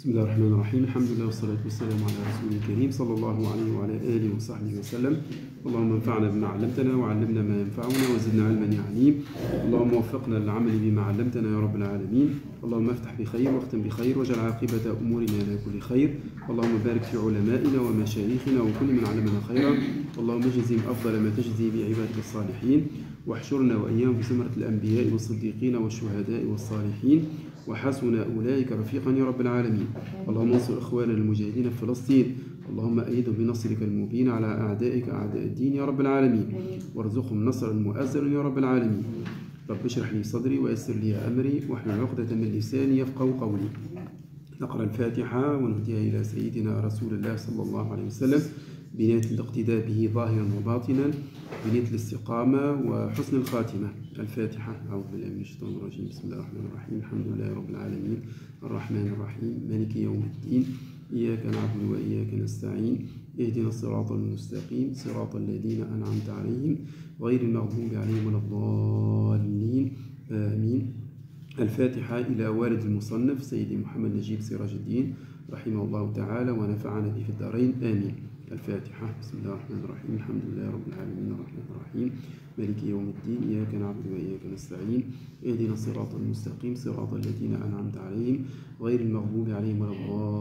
بسم الله الرحمن الرحيم. الحمد لله والصلاة والسلام على رسول الكريم صلى الله عليه وعلى آله وصحبه وسلم. اللهم انفعنا بما علمتنا وعلمنا ما ينفعنا وزدنا علما يا عليم. اللهم وفقنا للعمل بما علمتنا يا رب العالمين. اللهم افتح بخير واختم بخير واجعل عاقبة أمورنا إلى كل خير. اللهم بارك في علمائنا ومشايخنا وكل من علمنا خيرا. اللهم اجزهم أفضل ما تجزي بعبادك الصالحين، واحشرنا وإياهم في زمرة الأنبياء والصديقين والشهداء والصالحين، وحسن أولئك رفيقا يا رب العالمين. اللهم انصر إخواننا المجاهدين في فلسطين، اللهم أيدهم بنصرك المبين على أعدائك أعداء الدين يا رب العالمين، وارزقهم نصرا مؤزرا يا رب العالمين. رب اشرح لي صدري ويسر لي أمري واحلل عقدة من لساني يفقهوا قولي. نقرأ الفاتحة ونهديها إلى سيدنا رسول الله صلى الله عليه وسلم بنية الاقتداء به ظاهرا وباطنا، بنية الاستقامة وحسن الخاتمة. الفاتحة. أعوذ بالله من الشيطان الرجيم. بسم الله الرحمن الرحيم. الحمد لله رب العالمين الرحمن الرحيم مالك يوم الدين، إياك نعبد وإياك نستعين، اهدنا الصراط المستقيم صراط الذين أنعمت عليهم غير المغضوب عليهم ولا الضالين آمين. الفاتحة إلى والد المصنف سيدي محمد نجيب سراج الدين رحمه الله تعالى ونفعنا به في الدارين آمين. الفاتحة. بسم الله الرحمن الرحيم. الحمد لله رب العالمين الرحمن الرحيم مالك يوم الدين، إياك نعبد وإياك نستعين، اهدنا الصراط المستقيم صراط الذين أنعمت عليهم غير المغضوب عليهم ولا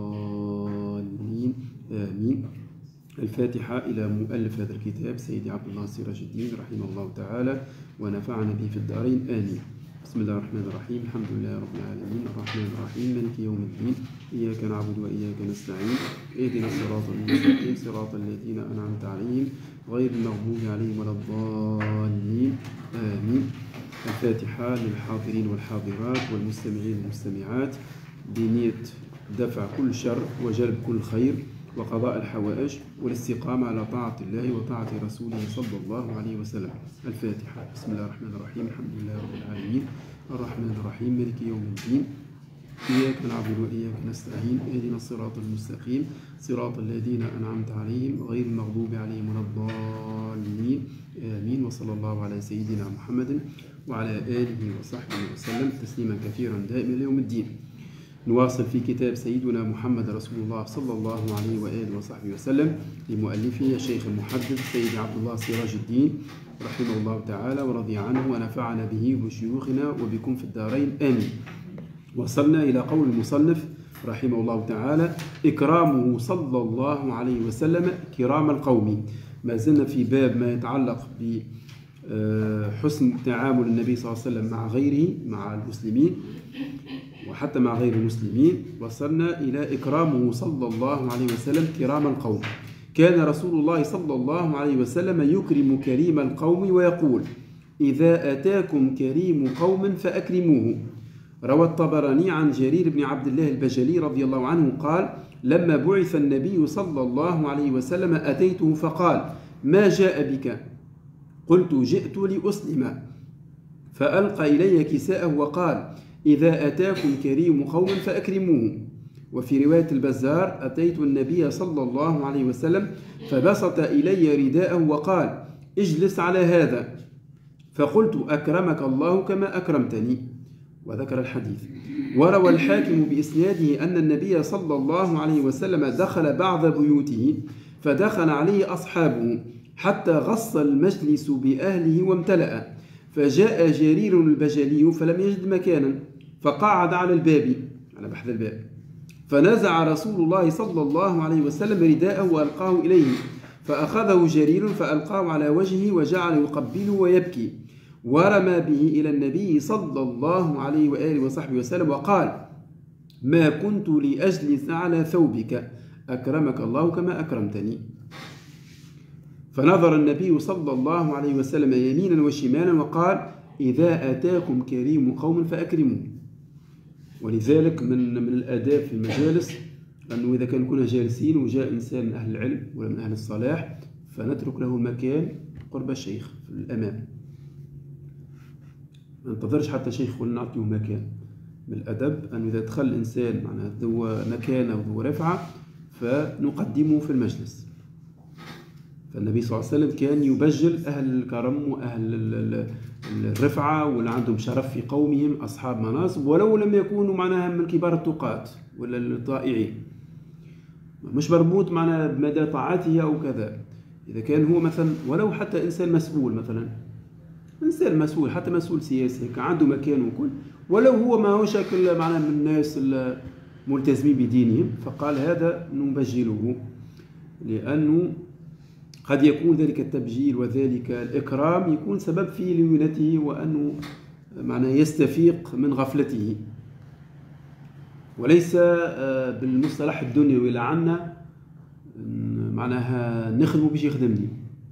الضالين آمين. الفاتحة إلى مؤلف هذا الكتاب سيدي عبد الله سراج الدين رحمه الله تعالى ونفعنا به في الدارين آمين. بسم الله الرحمن الرحيم. الحمد لله رب العالمين الرحمن الرحيم مالك يوم الدين، إياك نعبد وإياك نستعين، اهدنا الصراط المستقيم صراط الذين أنعمت عليهم غير المغضوب عليهم ولا الضالين آمين. الفاتحة للحاضرين والحاضرات والمستمعين والمستمعات بنية دفع كل شر وجلب كل خير وقضاء الحوائج والاستقامة على طاعة الله وطاعة رسوله صلى الله عليه وسلم. الفاتحة. بسم الله الرحمن الرحيم. الحمد لله رب العالمين الرحمن الرحيم مالك يوم الدين، إياك نعبد وإياك نستعين، اهدنا الصراط المستقيم صراط الذين أنعمت عليهم غير المغضوب عليهم ولا الضالين آمين. وصلى الله على سيدنا محمد وعلى آله وصحبه وسلم تسليما كثيرا دائما ليوم الدين. نواصل في كتاب سيدنا محمد رسول الله صلى الله عليه وآله وصحبه وسلم لمؤلفه الشيخ المحدث سيدي عبد الله سراج الدين رحمه الله تعالى ورضي عنه ونفعنا به وبشيوخنا وبكم في الدارين آمين. وصلنا إلى قول المصنف رحمه الله تعالى: إكرامه صلى الله عليه وسلم كرام القوم. ما زلنا في باب ما يتعلق بحسن تعامل النبي صلى الله عليه وسلم مع غيره، مع المسلمين وحتى مع غير المسلمين. وصلنا إلى إكرامه صلى الله عليه وسلم كرام القوم. كان رسول الله صلى الله عليه وسلم يكرم كريم القوم ويقول: إذا أتاكم كريم قوم فأكرموه. روى الطبراني عن جرير بن عبد الله البجلي رضي الله عنه قال: لما بعث النبي صلى الله عليه وسلم أتيته فقال: ما جاء بك؟ قلت: جئت لأسلم. فألقى إلي كساءه وقال: إذا أتاكم كريم قوم فأكرموه. وفي رواية البزار: أتيت النبي صلى الله عليه وسلم فبسط إلي رداءه وقال: اجلس على هذا. فقلت: أكرمك الله كما أكرمتني. وذكر الحديث. وروى الحاكم بإسناده أن النبي صلى الله عليه وسلم دخل بعض بيوته فدخل عليه أصحابه حتى غص المجلس بأهله وامتلأ، فجاء جرير البجلي فلم يجد مكانا فقعد على الباب، على بحث الباب، فنزع رسول الله صلى الله عليه وسلم رداءه وألقاه إليه، فأخذه جرير فألقاه على وجهه وجعل يقبله ويبكي، ورمى به إلى النبي صلى الله عليه وآله وصحبه وسلم وقال: ما كنت لأجلس على ثوبك، أكرمك الله كما أكرمتني. فنظر النبي صلى الله عليه وسلم يمينا وشمالا وقال: إذا أتاكم كريم قوم فأكرموه. ولذلك من الآداب في المجالس أنه إذا كنا جالسين وجاء إنسان من أهل العلم ولا من أهل الصلاح فنترك له المكان قرب الشيخ في الأمام، ما ننتظرش حتى شيخ ولا نعطيه مكان. من الأدب أنه إذا دخل الإنسان معناها ذو مكانة وذو رفعة فنقدمه في المجلس. فالنبي صلى الله عليه وسلم كان يبجل أهل الكرم وأهل الرفعة واللي عندهم شرف في قومهم، أصحاب مناصب، ولو لم يكونوا معناها من كبار التقاة ولا الطائعين، مش مربوط معنا بمدى طاعته أو كذا. إذا كان هو مثلا ولو حتى إنسان مسؤول، مثلا إنسان مسؤول حتى مسؤول سياسي عنده مكان وكل، ولو هو ما هو شكل معنا من الناس الملتزمين بدينهم، فقال هذا نبجله، لأنه قد يكون ذلك التبجيل وذلك الإكرام يكون سبب في ليونته، وأنه معناه يستفيق من غفلته، وليس بالمصطلح الدنيوي لعنا معناها نخدمه باش يخدمني،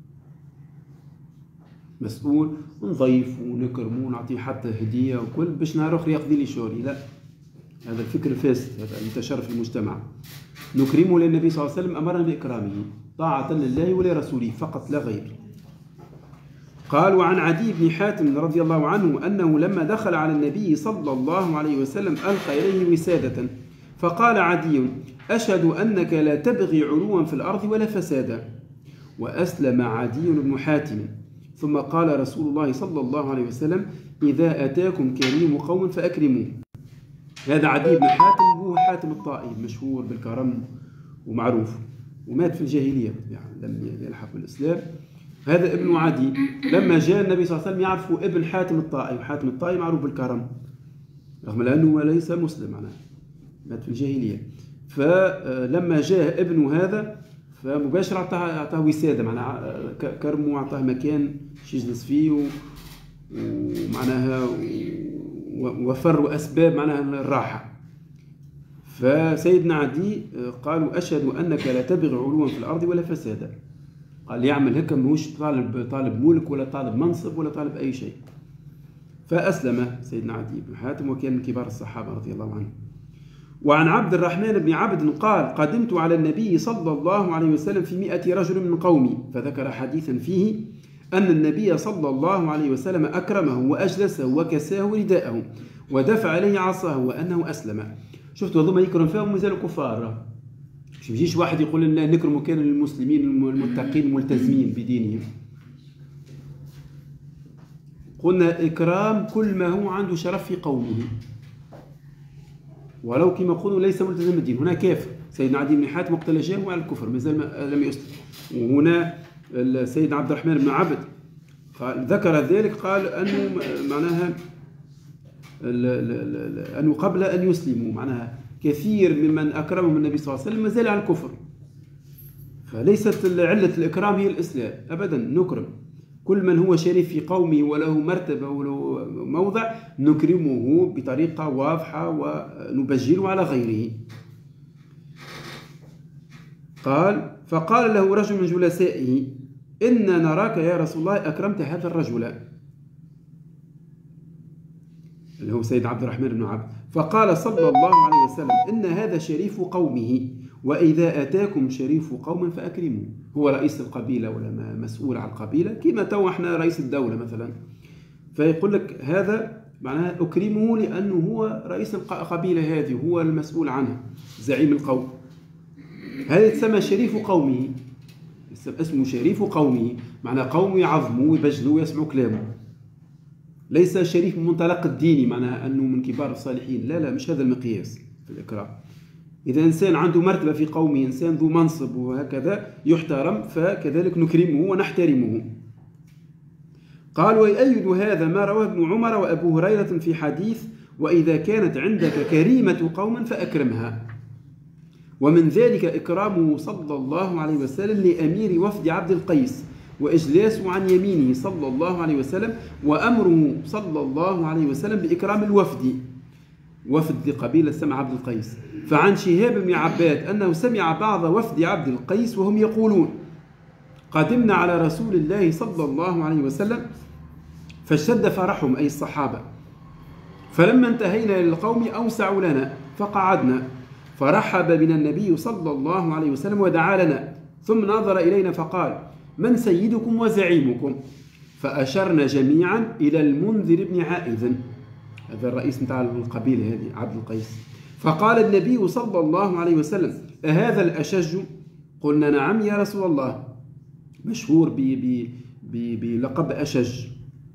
مسؤول نضيف ونكرمه ونعطيه حتى هدية وكل باش نهار آخر يقضي لي شغلي، لا، هذا الفكر الفاسد، هذا انتشر في المجتمع. نكرمه لأن النبي صلى الله عليه وسلم أمرنا بإكرامه طاعة لله ولرسوله فقط لا غير. قال: وعن عدي بن حاتم رضي الله عنه أنه لما دخل على النبي صلى الله عليه وسلم ألقى إليه وسادة، فقال عدي: أشهد أنك لا تبغي علوا في الأرض ولا فسادا. وأسلم عدي بن حاتم، ثم قال رسول الله صلى الله عليه وسلم: إذا أتاكم كريم قوم فأكرموه. هذا عدي بن حاتم هو حاتم الطائي، مشهور بالكرم ومعروف، ومات في الجاهلية، يعني لم يلحق بالإسلام. هذا ابن عدي، لما جاء النبي صلى الله عليه وسلم يعرفوا ابن حاتم الطائي، وحاتم الطائي معروف بالكرم رغم أنه ليس مسلم، معناه مات في الجاهلية. فلما جاء ابن هذا فمباشرة أعطاه وسادة، معناه كرمه وأعطاه مكان يجلس فيه، ومعناها وفر أسباب معناها الراحة. فسيدنا عدي قالوا: أشهد أنك لا تبغي علوا في الأرض ولا فسادا. قال يعمل هيك، ماهوش طالب ملك ولا طالب منصب ولا طالب أي شيء. فأسلم سيدنا عدي بن حاتم، وكان من كبار الصحابة رضي الله عنهم. وعن عبد الرحمن بن عبد قال: قدمت على النبي صلى الله عليه وسلم في 100 رجل من قومي، فذكر حديثا فيه أن النبي صلى الله عليه وسلم أكرمه وأجلسه وكساه رداءه ودفع عليه عصاه وأنه أسلم. شفتوا هذوما يكرم فيهم مازالوا كفار، مش يجيش واحد يقول لنا نكرموا كان المسلمين المتقين الملتزمين بدينهم. قلنا إكرام كل ما هو عنده شرف في قومه، ولو كما قلنا ليس ملتزم بالدين. هنا كافر، سيدنا عدي بن حاتم وقت جاءه على الكفر مازال لم يسلم. وهنا السيد عبد الرحمن بن عبد ذكر ذلك، قال أنه معناها أنه قبل أن يسلموا معناها كثير ممن أكرمهم النبي صلى الله عليه وسلم مازال على الكفر. فليست علة الإكرام هي الإسلام أبدا، نكرم كل من هو شريف في قومه وله مرتبة وله موضع، نكرمه بطريقة واضحة ونبجله على غيره. قال: فقال له رجل من جلسائه: إنا نراك يا رسول الله أكرمت هذا الرجل، اللي هو سيد عبد الرحمن بن عبد. فقال صلى الله عليه وسلم: إن هذا شريف قومه، وإذا أتاكم شريف قوم فأكرموه. هو رئيس القبيلة ولا مسؤول عن القبيلة، كما تو احنا رئيس الدولة مثلا، فيقول لك هذا معناها أكرمه لأنه هو رئيس القبيلة هذه، هو المسؤول عنها، زعيم القوم. هذا يتسمى شريف قومه، اسمه شريف قومه، معنى قوم يعظموا ويبجلوا ويسمعوا كلامه. ليس شريف من منطلق الديني، معناها أنه من كبار الصالحين، لا مش هذا المقياس في الإكرام. إذا إنسان عنده مرتبة في قومه، إنسان ذو منصب وهكذا يحترم، فكذلك نكرمه ونحترمه. قال: ويؤيد هذا ما رواه ابن عمر وأبو هريرة في حديث: وإذا كانت عندك كريمة قوم فأكرمها. ومن ذلك إكرامه صلى الله عليه وسلم لأمير وفد عبد القيس، وإجلاسه عن يمينه صلى الله عليه وسلم، وأمره صلى الله عليه وسلم بإكرام الوفد، وفد قبيلة سمع عبد القيس. فعن شهاب بن عباد أنه سمع بعض وفد عبد القيس وهم يقولون: قدمنا على رسول الله صلى الله عليه وسلم فاشتد فرحهم، أي الصحابة، فلما انتهينا للقوم أوسعوا لنا فقعدنا، فرحب بنا النبي صلى الله عليه وسلم ودعا لنا، ثم نظر إلينا فقال: من سيدكم وزعيمكم؟ فأشرنا جميعا إلى المنذر بن عائذ، هذا الرئيس متاع القبيلة هذه عبد القيس. فقال النبي صلى الله عليه وسلم: أهذا الأشج؟ قلنا: نعم يا رسول الله. مشهور بلقب أشج،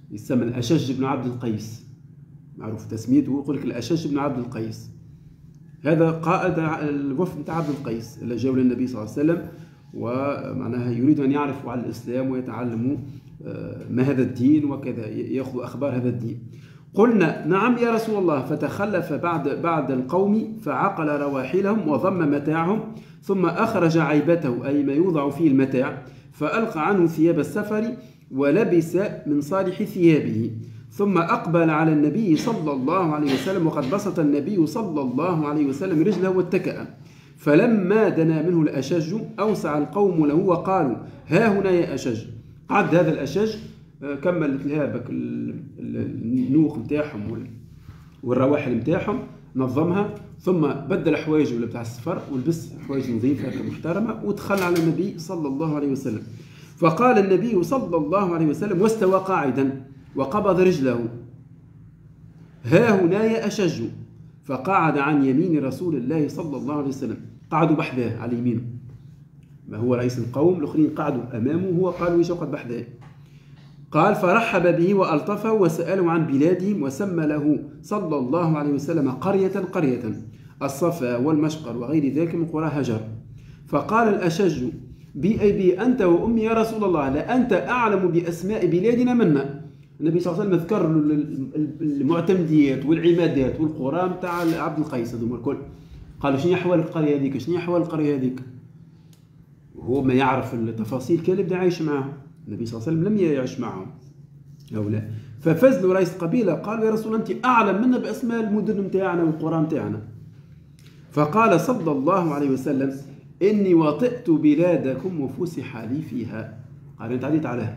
يسمى الأشج بن عبد القيس، معروف تسميته، يقول لك الأشج بن عبد القيس. هذا قائد الوفد بتاع عبد القيس اللي جاءوا للنبي صلى الله عليه وسلم، ومعناها يريد أن يعرفوا على الإسلام ويتعلموا ما هذا الدين وكذا، يأخذوا أخبار هذا الدين. قلنا نعم يا رسول الله. فتخلف بعد القوم فعقل رواحلهم وضم متاعهم، ثم أخرج عيبته أي ما يوضع فيه المتاع، فألقى عنه ثياب السفر ولبس من صالح ثيابه، ثم أقبل على النبي صلى الله عليه وسلم، وقد بسط النبي صلى الله عليه وسلم رجله واتكأ. فلما دنا منه الأشج أوسع القوم له وقالوا ها هنا يا أشج. قعد هذا الأشج كمل الهابك النوق متاعهم والرواحل متاعهم، نظمها، ثم بدل حوايجه بتاع السفر ولبس حوايج نظيفة محترمة، ودخل على النبي صلى الله عليه وسلم. فقال النبي صلى الله عليه وسلم واستوى قاعدا وقبض رجله: ها هنا يا أشج. فقعد عن يمين رسول الله صلى الله عليه وسلم، قعدوا بحذاه على يمينه، ما هو رئيس القوم، الآخرين قعدوا أمامه وهو قالوا يجوا قد بحذاه. قال: فرحب به وألطفه وسأله عن بلادهم، وسمى له صلى الله عليه وسلم قرية الصفا والمشقر وغير ذلك من قرى هجر. فقال الأشج: بأبي أنت وأمي يا رسول الله، لأنت أعلم بأسماء بلادنا منا. النبي صلى الله عليه وسلم ذكر المعتمديات والعمادات والقرى متاع عبد القيس هذوما الكل. قالوا: شنو أحوال القرية هذيك؟ شنو أحوال القرية هذيك؟ وهو ما يعرف التفاصيل كان يبدا عايش معهم. النبي صلى الله عليه وسلم لم يعيش معهم هؤلاء. ففز له رئيس القبيلة قال: يا رسول الله أنت أعلم منا بأسماء المدن متاعنا والقرى متاعنا. فقال صلى الله عليه وسلم: إني وطئت بلادكم وفسح لي فيها. قال: أنت عديت عليها.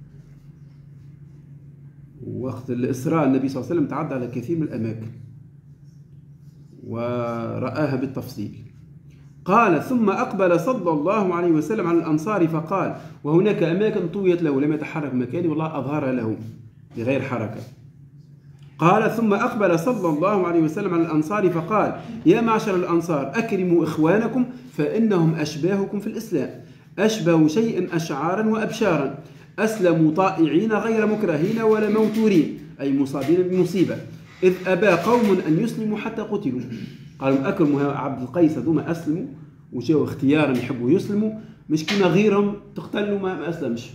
وقت الإسراء النبي صلى الله عليه وسلم تعدى على كثير من الأماكن ورآها بالتفصيل. قال: ثم أقبل صلى الله عليه وسلم على الأنصار فقال، وهناك أماكن طويت له لم يتحرك مكانه والله أظهر له بغير حركة. قال: ثم أقبل صلى الله عليه وسلم على الأنصار فقال: يا معشر الأنصار أكرموا إخوانكم فإنهم أشباهكم في الإسلام، أشبه شيء أشعارا وأبشارا، أسلموا طائعين غير مكرهين ولا موتورين، أي مصابين بمصيبة، إذ أبى قوم أن يسلموا حتى قتلوا. قالوا: أكرموا عبد القيس هذوما أسلموا وجاوا اختيارا يحبوا يسلموا، مش كما غيرهم تقتلوا ما أسلمش،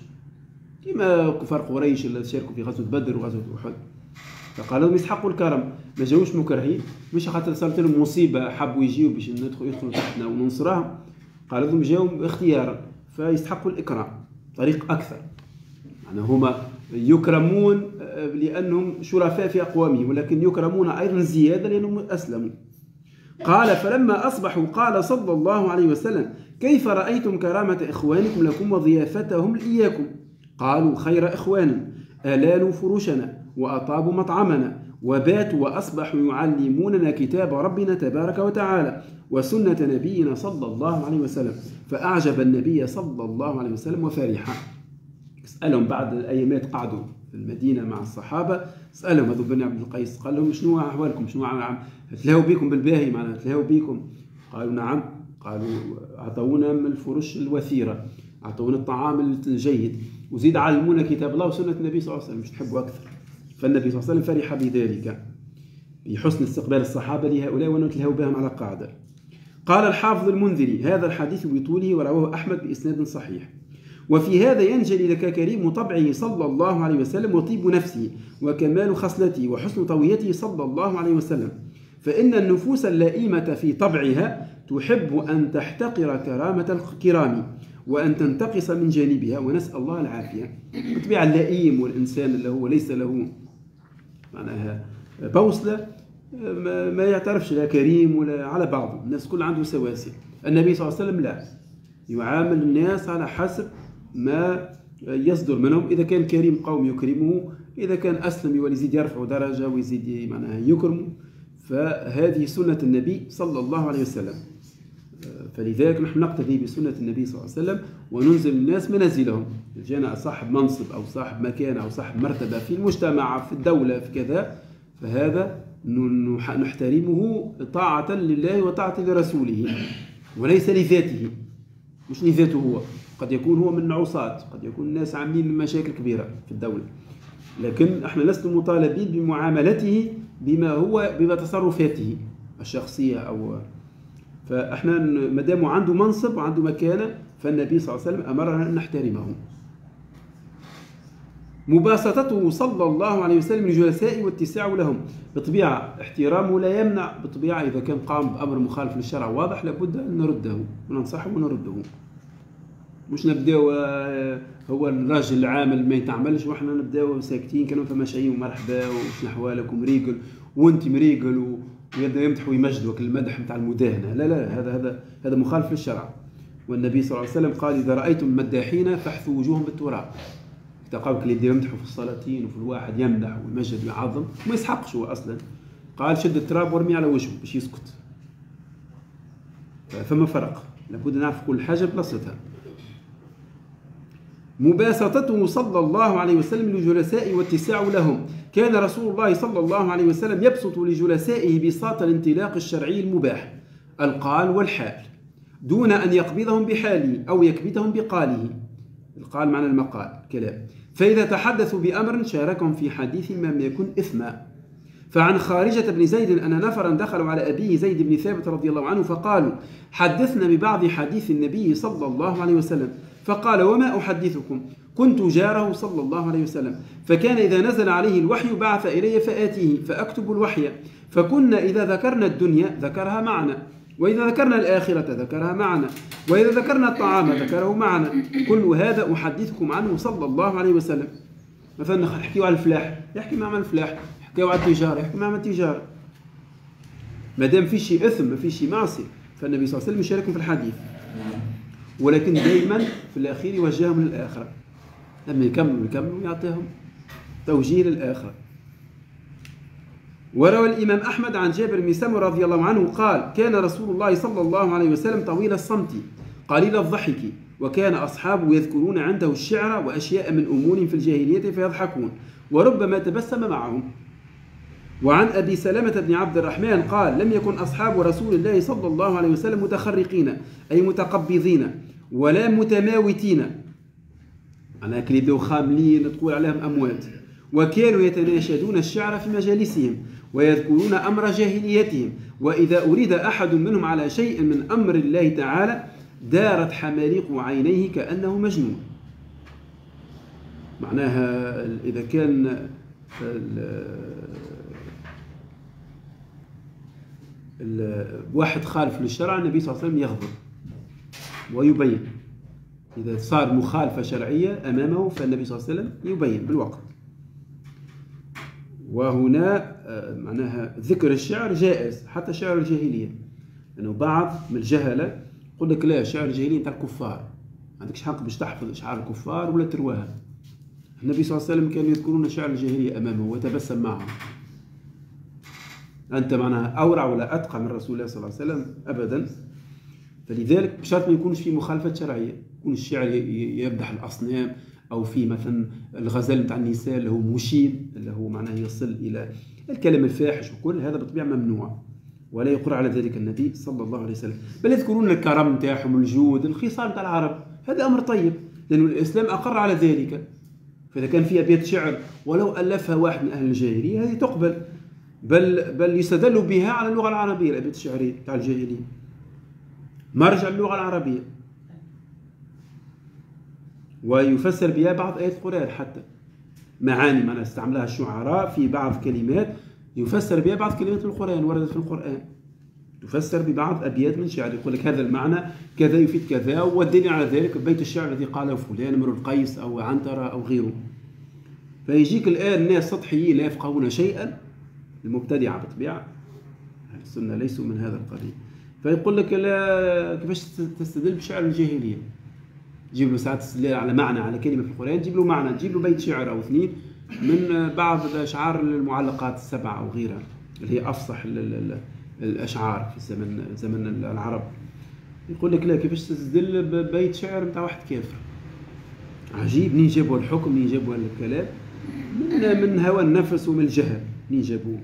كما كفار قريش اللي شاركوا في غزوة بدر وغزوة أحد. فقالوا لهم يستحقوا الكرم، ما جاوش مكرهين، مش خاطر صارت لهم مصيبة حبوا يجيوا باش يدخلوا تحتنا وننصرهم، قالوا لهم جاوا اختيارا فيستحقوا الإكرام، طريق أكثر. يعني هما يكرمون لأنهم شرفاء في أقوامهم، ولكن يكرمون أيضا زيادة لأنهم أسلموا. قال: فلما أصبحوا قال صلى الله عليه وسلم: كيف رأيتم كرامة إخوانكم لكم وضيافتهم إياكم؟ قالوا: خير إخوان، ألالوا فروشنا وأطابوا مطعمنا وباتوا وأصبحوا يعلموننا كتاب ربنا تبارك وتعالى وسنة نبينا صلى الله عليه وسلم. فأعجب النبي صلى الله عليه وسلم وفرح. سألهم بعد الأيامات قعدوا في المدينة مع الصحابة، سألهم هذو بني عبد القيس، قال لهم: شنو أحوالكم؟ شنو تلهوا بكم بالباهي؟ معناها تلهوا بكم؟ قالوا: نعم. قالوا: أعطونا من الفرش الوثيرة، أعطونا الطعام الجيد، وزيد علمونا كتاب الله وسنة النبي صلى الله عليه وسلم، مش تحبوا أكثر. فالنبي صلى الله عليه وسلم فرح بذلك، بحسن استقبال الصحابة لهؤلاء وأنهم تلهوا بهم على قاعدة. قال الحافظ المنذري: هذا الحديث بطوله ورواه أحمد بإسناد صحيح. وفي هذا ينجلي لك كريم طبعه صلى الله عليه وسلم وطيب نفسه وكمال خصلته وحسن طويته صلى الله عليه وسلم، فإن النفوس اللئيمة في طبعها تحب أن تحتقر كرامة الكرام وأن تنتقص من جانبها، ونسأل الله العافية. الطبيعة اللئيم والإنسان اللي هو ليس له معناها بوصلة ما يعترفش لا كريم ولا على بعضه، الناس كل عنده سواسية. النبي صلى الله عليه وسلم لا، يعامل الناس على حسب ما يصدر منهم، إذا كان كريم قوم يكرمه، إذا كان أسلم يزيد يرفع درجة ويزيد معناها يكرمه. فهذه سنة النبي صلى الله عليه وسلم، فلذلك نحن نقتدي بسنة النبي صلى الله عليه وسلم وننزل الناس منازلهم. جانا صاحب منصب أو صاحب مكانة أو صاحب مرتبة في المجتمع في الدولة في كذا، فهذا نحترمه طاعة لله وطاعة لرسوله وليس لذاته، مش لذاته هو. قد يكون هو من العصاة، قد يكون الناس عاملين مشاكل كبيرة في الدولة، لكن احنا لسنا مطالبين بمعاملته بما تصرفاته الشخصية أو فاحنا ما دام عنده منصب وعنده مكانة فالنبي صلى الله عليه وسلم أمرنا أن نحترمه. مباسطته صلى الله عليه وسلم للجلساء واتساع لهم، بطبيعة احترامه لا يمنع، بطبيعة إذا كان قام بأمر مخالف للشرع واضح لابد أن نرده وننصحه ونرده، مش نبداو هو الراجل العامل ما يتعملش واحنا نبداو ساكتين كانوا فما شيء ومرحبا وشنو احوالك ومريقل وانت مريقل ويبدا يمدح ويمجدك المدح نتاع المداهنه، لا لا هذا مخالف للشرع. والنبي صلى الله عليه وسلم قال اذا رايتم المداحين فاحثوا وجوههم بالتراب. تلقاوك اللي يبدا يمدحوا في السلاطين وفي الواحد يمدح ويمجد ويعظم وما يسحقش هو اصلا، قال شد التراب وارمي على وجهه باش يسكت. فما فرق، لابد نعرف كل حاجه بلاصتها. مباسطته صلى الله عليه وسلم لجلسائه واتساع لهم، كان رسول الله صلى الله عليه وسلم يبسط لجلسائه بساط الانطلاق الشرعي المباح القال والحال دون أن يقبضهم بحاله أو يكبتهم بقاله. القال معنى المقال كلام. فإذا تحدثوا بأمر شاركهم في حديث ما لم يكن إثما. فعن خارجة بن زيد أن نفرا دخلوا على أبيه زيد بن ثابت رضي الله عنه فقالوا حدثنا ببعض حديث النبي صلى الله عليه وسلم، فقال وما أحدثكم، كنت جاره صلى الله عليه وسلم، فكان إذا نزل عليه الوحي بعث إلي فآتيه فأكتب الوحي، فكنا إذا ذكرنا الدنيا ذكرها معنا، وإذا ذكرنا الآخرة ذكرها معنا، وإذا ذكرنا الطعام ذكره معنا، كل هذا أحدثكم عنه صلى الله عليه وسلم. مثلا نحكيوا على الفلاح يحكي معنا الفلاح، يحكيوا على التجارة يحكي معنا التجارة، ما دام في شيء إثم ما في شيء معصية فالنبي صلى الله عليه وسلم يشاركهم في الحديث، ولكن دائما في الأخير يوجههم للآخرة، لما يكملوا يعطيهم توجيه للآخرة. وروى الإمام أحمد عن جابر بن سمرة رضي الله عنه قال كان رسول الله صلى الله عليه وسلم طويل الصمت قليل الضحك، وكان أصحابه يذكرون عنده الشعر وأشياء من أمور في الجاهلية فيضحكون وربما تبسم معهم. وعن أبي سلمة بن عبد الرحمن قال لم يكن أصحاب رسول الله صلى الله عليه وسلم متخرقين أي متقبضين ولا متماوتين، أنا كليدو خاملين تقول عليهم أموات، وكانوا يتناشدون الشعر في مجالسهم ويذكرون أمر جاهليتهم، وإذا أريد أحد منهم على شيء من أمر الله تعالى دارت حماليق عينيه كأنه مجنون. معناها إذا كان واحد خالف للشرع النبي صلى الله عليه وسلم يغضب ويبين، إذا صار مخالفة شرعية أمامه فالنبي صلى الله عليه وسلم يبين بالوقت. وهنا معناها ذكر الشعر جائز حتى شعر الجاهلية، لأنه بعض من الجهلة يقول لك لا شعر الجاهلية تاع الكفار، ما عندكش حق باش تحفظ أشعار الكفار ولا ترواها. النبي صلى الله عليه وسلم كانوا يذكرون شعر الجاهلية أمامه ويتبسم معهم. أنت معناها أورع ولا أتقى من رسول الله صلى الله عليه وسلم أبدا. فلذلك بشرط ما يكونش في مخالفة شرعية، يكون الشعر يمدح الأصنام أو في مثلا الغزل نتاع النساء اللي هو مشين اللي هو معناه يصل إلى الكلام الفاحش، وكل هذا بالطبيعة ممنوع ولا يقر على ذلك النبي صلى الله عليه وسلم، بل يذكرون الكرم نتاعهم الجود الخصال نتاع العرب، هذا أمر طيب لأن الإسلام أقر على ذلك. فإذا كان في أبيات شعر ولو ألفها واحد من أهل الجاهلية هذه تقبل، بل يستدل بها على اللغة العربية. الأبيات الشعرية تاع الجاهلية مرجع اللغة العربية، ويفسر بها بعض آيات القرآن، حتى معاني معناها استعملها الشعراء في بعض كلمات يفسر بها بعض كلمات القرآن وردت في القرآن، تفسر ببعض أبيات من شعر، يقول لك هذا المعنى كذا يفيد كذا، والدليل على ذلك بيت الشعر الذي قاله فلان امرؤ القيس أو عنترة أو غيره. فيجيك الآن الناس سطحيين لا يفقهون شيئا، المبتدعة بالطبيعة أهل السنة ليسوا من هذا القبيل، فيقول لك لا كيفاش تستدل بشعر الجاهلية، تجيب له ساعات استدلال على معنى على كلمة في القرآن، تجيب له معنى، تجيب له بيت شعر أو اثنين من بعض الأشعار المعلقات السبعة أو غيرها اللي هي أفصح الأشعار في زمن العرب. يقول لك لا كيفاش تستدل ببيت شعر نتاع واحد كافر. عجيب منين جابوا الحكم، منين جابوا الكلام، من هوى النفس ومن الجهل منين جابوه.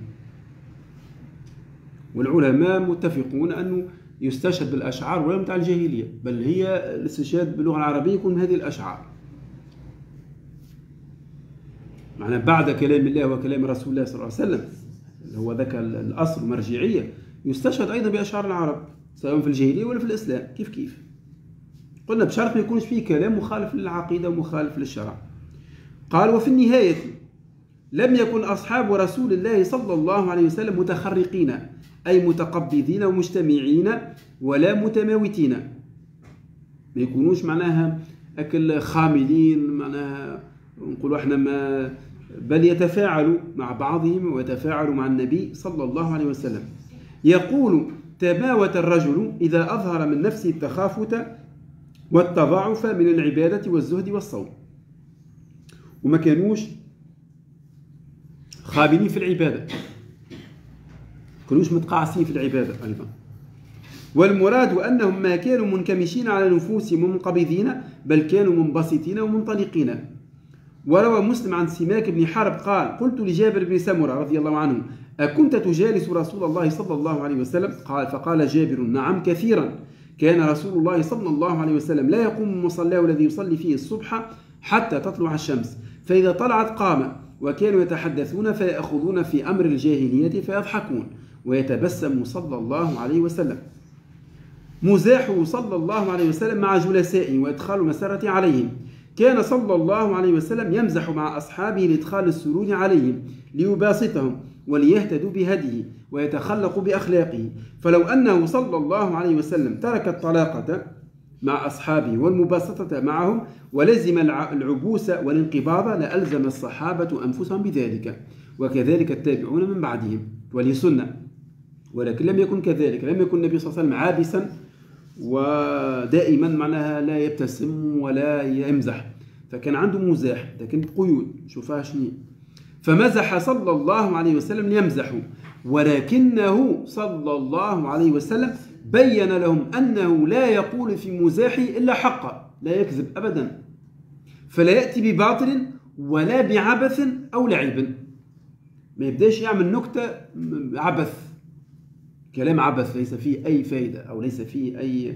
والعلماء متفقون أنه يستشهد بالأشعار ولا نتاع الجاهلية، بل هي الاستشهاد باللغة العربية يكون من هذه الأشعار. معناه بعد كلام الله وكلام رسول الله صلى الله عليه وسلم اللي هو ذاك الأصل المرجعية، يستشهد أيضا بأشعار العرب سواء في الجاهلية ولا في الإسلام كيف قلنا بشرط ما يكونش فيه كلام مخالف للعقيدة ومخالف للشرع. قال وفي النهاية لم يكن أصحاب رسول الله صلى الله عليه وسلم متخرقين أي متقبضين ومجتمعين ولا متماوتين، ما يكونوش معناها أكل خاملين معناها نقولوا احنا ما، بل يتفاعلوا مع بعضهم ويتفاعلوا مع النبي صلى الله عليه وسلم. يقول تماوت الرجل إذا أظهر من نفسه التخافت والتضاعف من العبادة والزهد والصوم، وما كانوش خابلين في العبادة، كانوش متقاعسين في العبادة أيضا. والمراد أنهم ما كانوا منكمشين على نفوسهم ومنقبضين، بل كانوا منبسطين ومنطلقين. وروى مسلم عن سماك بن حرب قال قلت لجابر بن سمرة رضي الله عنه أكنت تجالس رسول الله صلى الله عليه وسلم؟ قال فقال جابر نعم كثيرا، كان رسول الله صلى الله عليه وسلم لا يقوم من مصلاه الذي يصلي فيه الصبح حتى تطلع الشمس، فإذا طلعت قام، وكانوا يتحدثون فيأخذون في أمر الجاهلية فيضحكون، ويتبسم صلى الله عليه وسلم. مزاحه صلى الله عليه وسلم مع جلسائه وإدخال المسرة عليهم، كان صلى الله عليه وسلم يمزح مع أصحابه لإدخال السرور عليهم ليباسطهم وليهتدوا بهديه ويتخلق بأخلاقه، فلو أنه صلى الله عليه وسلم ترك الطلاقة مع أصحابه والمباسطة معهم ولزم العبوس والانقباض لألزم الصحابة أنفسهم بذلك، وكذلك التابعون من بعدهم ولي سنة. ولكن لم يكن كذلك، لم يكن النبي صلى الله عليه وسلم عابسا ودائما معناها لا يبتسم ولا يمزح، فكان عنده مزاح، لكن قيود شوفها شنو. فمزح صلى الله عليه وسلم ليمزحوا، ولكنه صلى الله عليه وسلم بين لهم أنه لا يقول في مزاحه إلا حقا، لا يكذب أبدا، فلا يأتي بباطل ولا بعبث أو لعب، ما يبداش يعمل نكتة عبث، كلام عبث ليس فيه أي فائدة أو ليس فيه أي،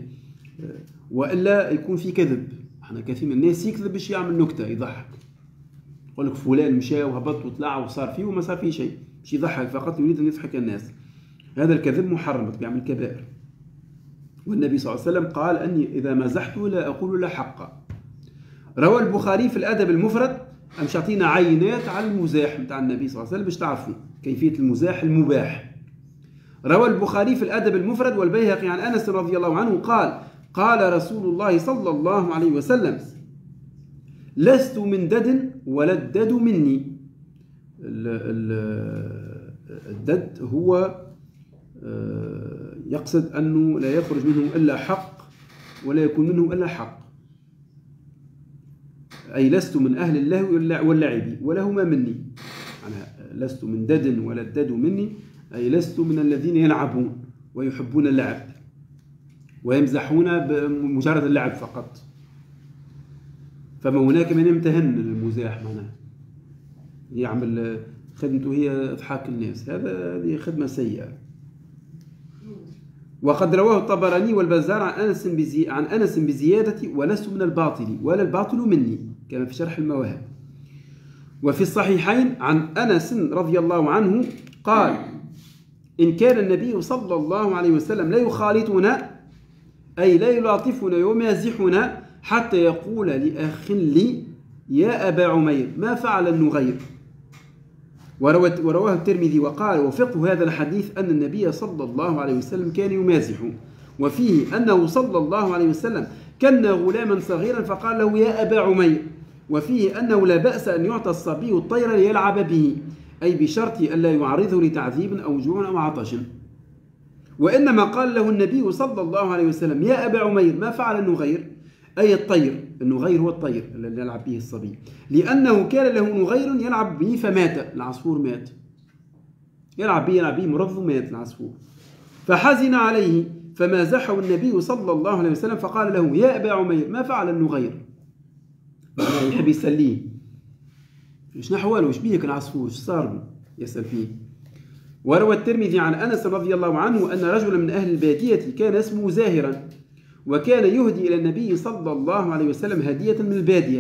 وإلا يكون فيه كذب. احنا كثير من الناس يكذب باش يعمل نكتة يضحك، يقول لك فلان مشى وهبط وطلع وصار فيه وما صار فيه شيء، باش يضحك فقط، يريد أن يضحك الناس. هذا الكذب محرم، بيعمل كبائر. والنبي صلى الله عليه وسلم قال أني إذا مزحت لا أقول لا حقا. روى البخاري في الأدب المفرد، أمش أعطينا عينات على المزاح بتاع النبي صلى الله عليه وسلم باش تعرفوا كيفية المزاح المباح. روى البخاري في الأدب المفرد والبيهقي عن أنس رضي الله عنه قال قال رسول الله صلى الله عليه وسلم لست من دد ولا الدد مني. الدد هو يقصد أنه لا يخرج منه إلا حق ولا يكون منه إلا حق، أي لست من أهل الله واللعب ولهما مني. أنا لست من دد ولا الدد مني، أي لست من الذين يلعبون ويحبون اللعب ويمزحون بمجرد اللعب فقط. فما هناك من يمتهن المزاح، معناه يعمل خدمته هي إضحاك الناس، هذه خدمة سيئة. وقد رواه الطبراني والبزار عن أنس بزيادة ولست من الباطل ولا الباطل مني، كما في شرح المواهب. وفي الصحيحين عن أنس رضي الله عنه قال إن كان النبي صلى الله عليه وسلم لا يخالطنا، أي لا يلاطفنا ويمازحنا، حتى يقول لأخ لي يا أبا عمير ما فعل النغير. ورواه الترمذي وقال وفقه هذا الحديث أن النبي صلى الله عليه وسلم كان يمازح، وفيه أنه صلى الله عليه وسلم كان غلاما صغيرا فقال له يا أبا عمير، وفيه أنه لا بأس أن يعطى الصبي الطير ليلعب به، أي بشرط ألا يعرضه لتعذيب أو جوع أو عطش. وإنما قال له النبي صلى الله عليه وسلم يا أبا عمير ما فعل النغير، أي الطير، النغير هو الطير الذي يلعب به الصبي، لأنه كان له نغير يلعب به فمات، العصفور مات، يلعب به مرض مات العصفور، فحزن عليه فمازحه النبي صلى الله عليه وسلم فقال له يا أبا عمير ما فعل النغير، يحب يسليه، شنو أحواله، وش بيك العصفور، وش صار له، يسأل فيه. وروى الترمذي عن أنس رضي الله عنه أن رجلا من أهل البادية كان اسمه زاهرا، وكان يهدي إلى النبي صلى الله عليه وسلم هدية من البادية،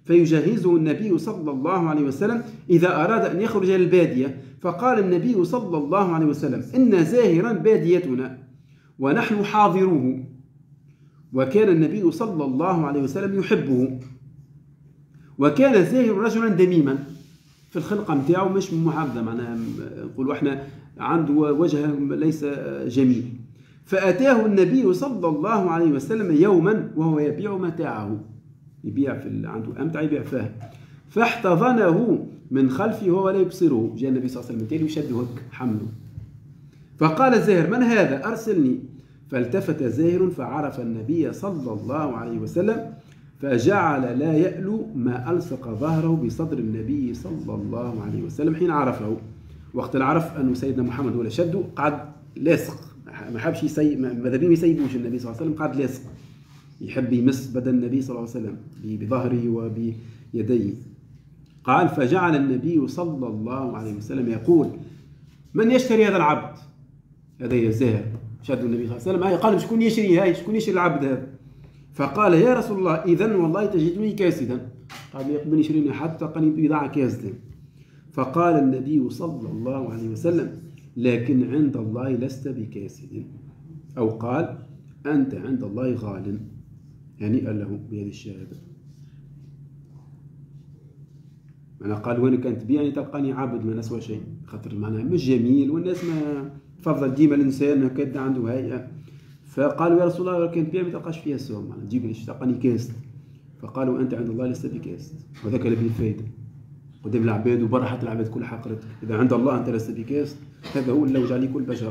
فيجهزه النبي صلى الله عليه وسلم إذا أراد أن يخرج إلى البادية. فقال النبي صلى الله عليه وسلم: إن زاهرا باديتنا ونحن حاضروه. وكان النبي صلى الله عليه وسلم يحبه. وكان زاهر رجلا دميما في الخلقة متاعه، مش محافظة، معناها نقولوا احنا عنده وجه ليس جميل. فأتاه النبي صلى الله عليه وسلم يوما وهو يبيع متاعه، يبيع عنده أمتع يبيع فيها، فاحتضنه من خلفه وهو لا يبصره. جاء النبي صلى الله عليه وسلم وشده حمله. فقال زاهر: من هذا؟ أرسلني. فالتفت زاهر فعرف النبي صلى الله عليه وسلم، فجعل لا يألو ما ألصق ظهره بصدر النبي صلى الله عليه وسلم حين عرفه. وقت العرف أنه سيدنا محمد ولا شده قعد لاصق، ما حبش ماذا بيه ما يسيبوش النبي صلى الله عليه وسلم، قعد لاصق يحب يمس بدن النبي صلى الله عليه وسلم بظهره وبيديه. قال: فجعل النبي صلى الله عليه وسلم يقول: من يشتري هذا العبد؟ هذا الزاهر شد النبي صلى الله عليه وسلم، قال: شكون يشري هاي؟ شكون يشري العبد هذا؟ فقال: يا رسول الله إذن والله تجدني كاسدا. قال: يقبل يشريني حتى قني بضاعة كاسدا. فقال النبي صلى الله عليه وسلم: لكن عند الله لست بكاسد. أو قال: أنت عند الله غال. هنيئا له بهذه الشهادة. أنا قال: وين كانت تبيعني تلقاني عبد ما نسوى شيء، خاطر معناها مش جميل، والناس ما تفضل ديما الإنسان هكذا عنده هيئة. فقالوا: يا رسول الله كانت تبيع ما تلقاش فيها السوم، معناها تجيب ليش تلقاني كاسد. فقالوا: أنت عند الله لست بكاسد. وذاك اللي به الفايدة قدام العباد وبرا حتى العباد كل حقرتك. إذا عند الله أنت لست بكاسد، هذا هو اللي وجع كل بشر.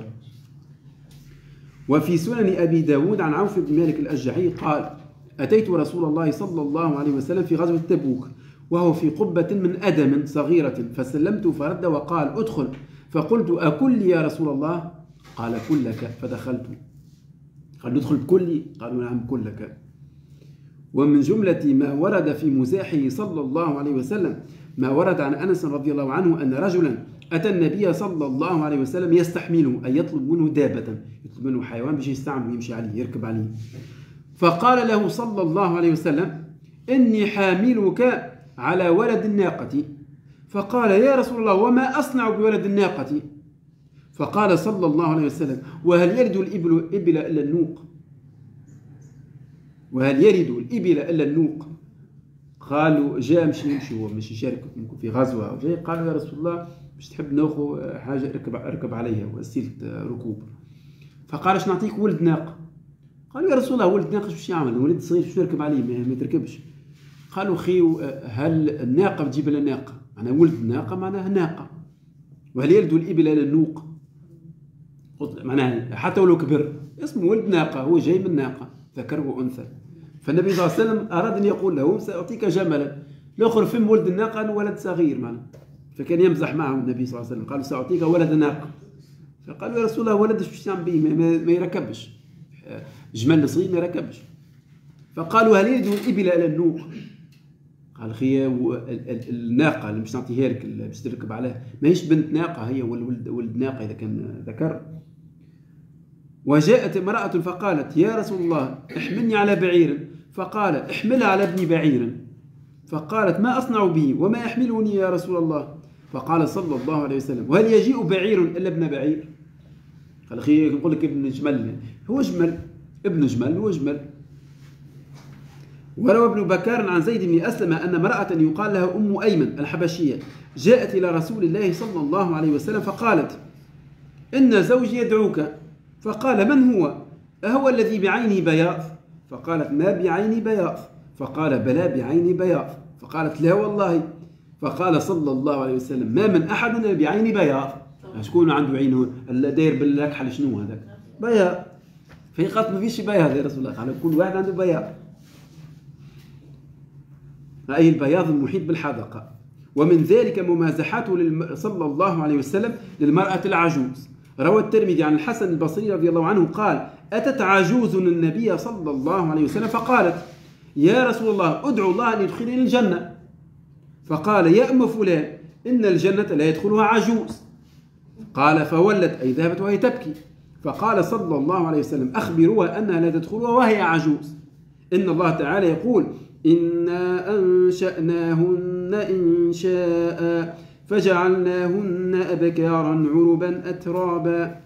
وفي سنن أبي داود عن عوف بن مالك الأشجعي قال: أتيت رسول الله صلى الله عليه وسلم في غزوة تبوك وهو في قبة من أدم صغيرة، فسلمت فرد وقال: ادخل. فقلت: أكل يا رسول الله؟ قال: كلك. فدخلت. قال: ادخل بكلي؟ قالوا: نعم كلك. ومن جملة ما ورد في مزاحه صلى الله عليه وسلم ما ورد عن أنس رضي الله عنه أن رجلا أتى النبي صلى الله عليه وسلم يستحمله، أي يطلب منه دابة، يطلب منه حيوان باش يستعمل يمشي عليه يركب عليه. فقال له صلى الله عليه وسلم: إني حاملك على ولد الناقة. فقال: يا رسول الله وما أصنع بولد الناقة؟ فقال صلى الله عليه وسلم: وهل يلد الإبل إلا النوق؟ وهل يلد الإبل إلا النوق؟ قالوا: جاء يمشي هو مش يشارك في غزوة جاي. قالوا: يا رسول الله مش تحب ناخذ حاجة اركب عليها وسيلة ركوب. فقال: اش نعطيك؟ ولد ناقة. قالوا: يا رسول الله ولد ناقة شو يعمل؟ ولد صغير شو يركب عليه ما تركبش. قالوا: خي هل الناقة بتجيب لنا ناقة؟ معناها ولد ناقة معناها ناقة. وهل يلد الإبل إلى النوق؟ معناها حتى ولو كبر اسمه ولد ناقة، هو جاي من ناقة ذكر وأنثى. فالنبي صلى الله عليه وسلم أراد أن يقول له: سأعطيك جملا. الآخر فهم ولد الناقة أنه ولد صغير معناها، فكان يمزح معه النبي صلى الله عليه وسلم. قال: سأعطيك ولد ناقة. فقالوا: يا رسول الله ولد شو يعمل به؟ ما يركبش، جمل صغير ما يركبش. فقالوا: هل يلد الإبل إلى النوق؟ قال: خي الناقة اللي مش نعطيها لك باش تركب عليها ماهيش بنت ناقة، هي ولد ناقة إذا كان ذكر. وجاءت امرأة فقالت: يا رسول الله احملني على بعير. فقال: احملها على ابن بعير. فقالت: ما أصنع به وما يحملني يا رسول الله؟ فقال صلى الله عليه وسلم: وهل يجيء بعير إلا ابن بعير؟ قال: خي نقول لك ابن جمل، هو جمل، ابن جمل هو جمل. وروى ابن بكار عن زيد بن أسلم أن امرأة يقال لها أم أيمن الحبشية جاءت إلى رسول الله صلى الله عليه وسلم فقالت: إن زوجي يدعوك. فقال: من هو؟ أهو الذي بعينه بياض؟ فقالت: ما بعيني بياض. فقال: بلى بعيني بياض. فقالت: لا والله. فقال صلى الله عليه وسلم: ما من أحد بعيني بياض. شكون عنده عينه داير بالكحل شنو هذاك؟ بياض. في قط ما فيش بياض يا رسول الله، قال: كل واحد عنده بياض، أي البياض المحيط بالحدقة. ومن ذلك ممازحته صلى الله عليه وسلم للمرأة العجوز. روى الترمذي عن الحسن البصري رضي الله عنه قال: أتت عجوز النبي صلى الله عليه وسلم فقالت: يا رسول الله ادعو الله أن يدخلني الجنة. فقال: يا أم فلان إن الجنة لا يدخلها عجوز. قال: فولت أي ذهبت وهي تبكي. فقال صلى الله عليه وسلم: أخبروها أنها لا تدخلها وهي عجوز. إن الله تعالى يقول: إنا أنشأناهن إنشاء فجعلناهن أبكارا عربا أترابا.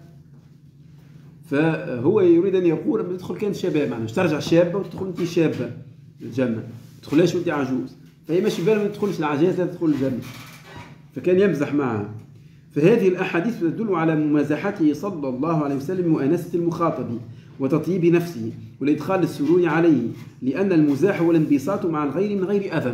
فهو يريد أن يقول لما تدخل كانت شباب، معناها ترجع شابة وتدخل أنت شابة الجنة، ما تدخلهاش وأنت عجوز، فهي ماشي بالها ما تدخلش العجاز لا تدخل الجنة، فكان يمزح معها. فهذه الأحاديث تدل على ممازحته صلى الله عليه وسلم وأناسة المخاطب وتطيب نفسه والإدخال السرور عليه، لأن المزاح هو الانبساط مع الغير من غير أذى.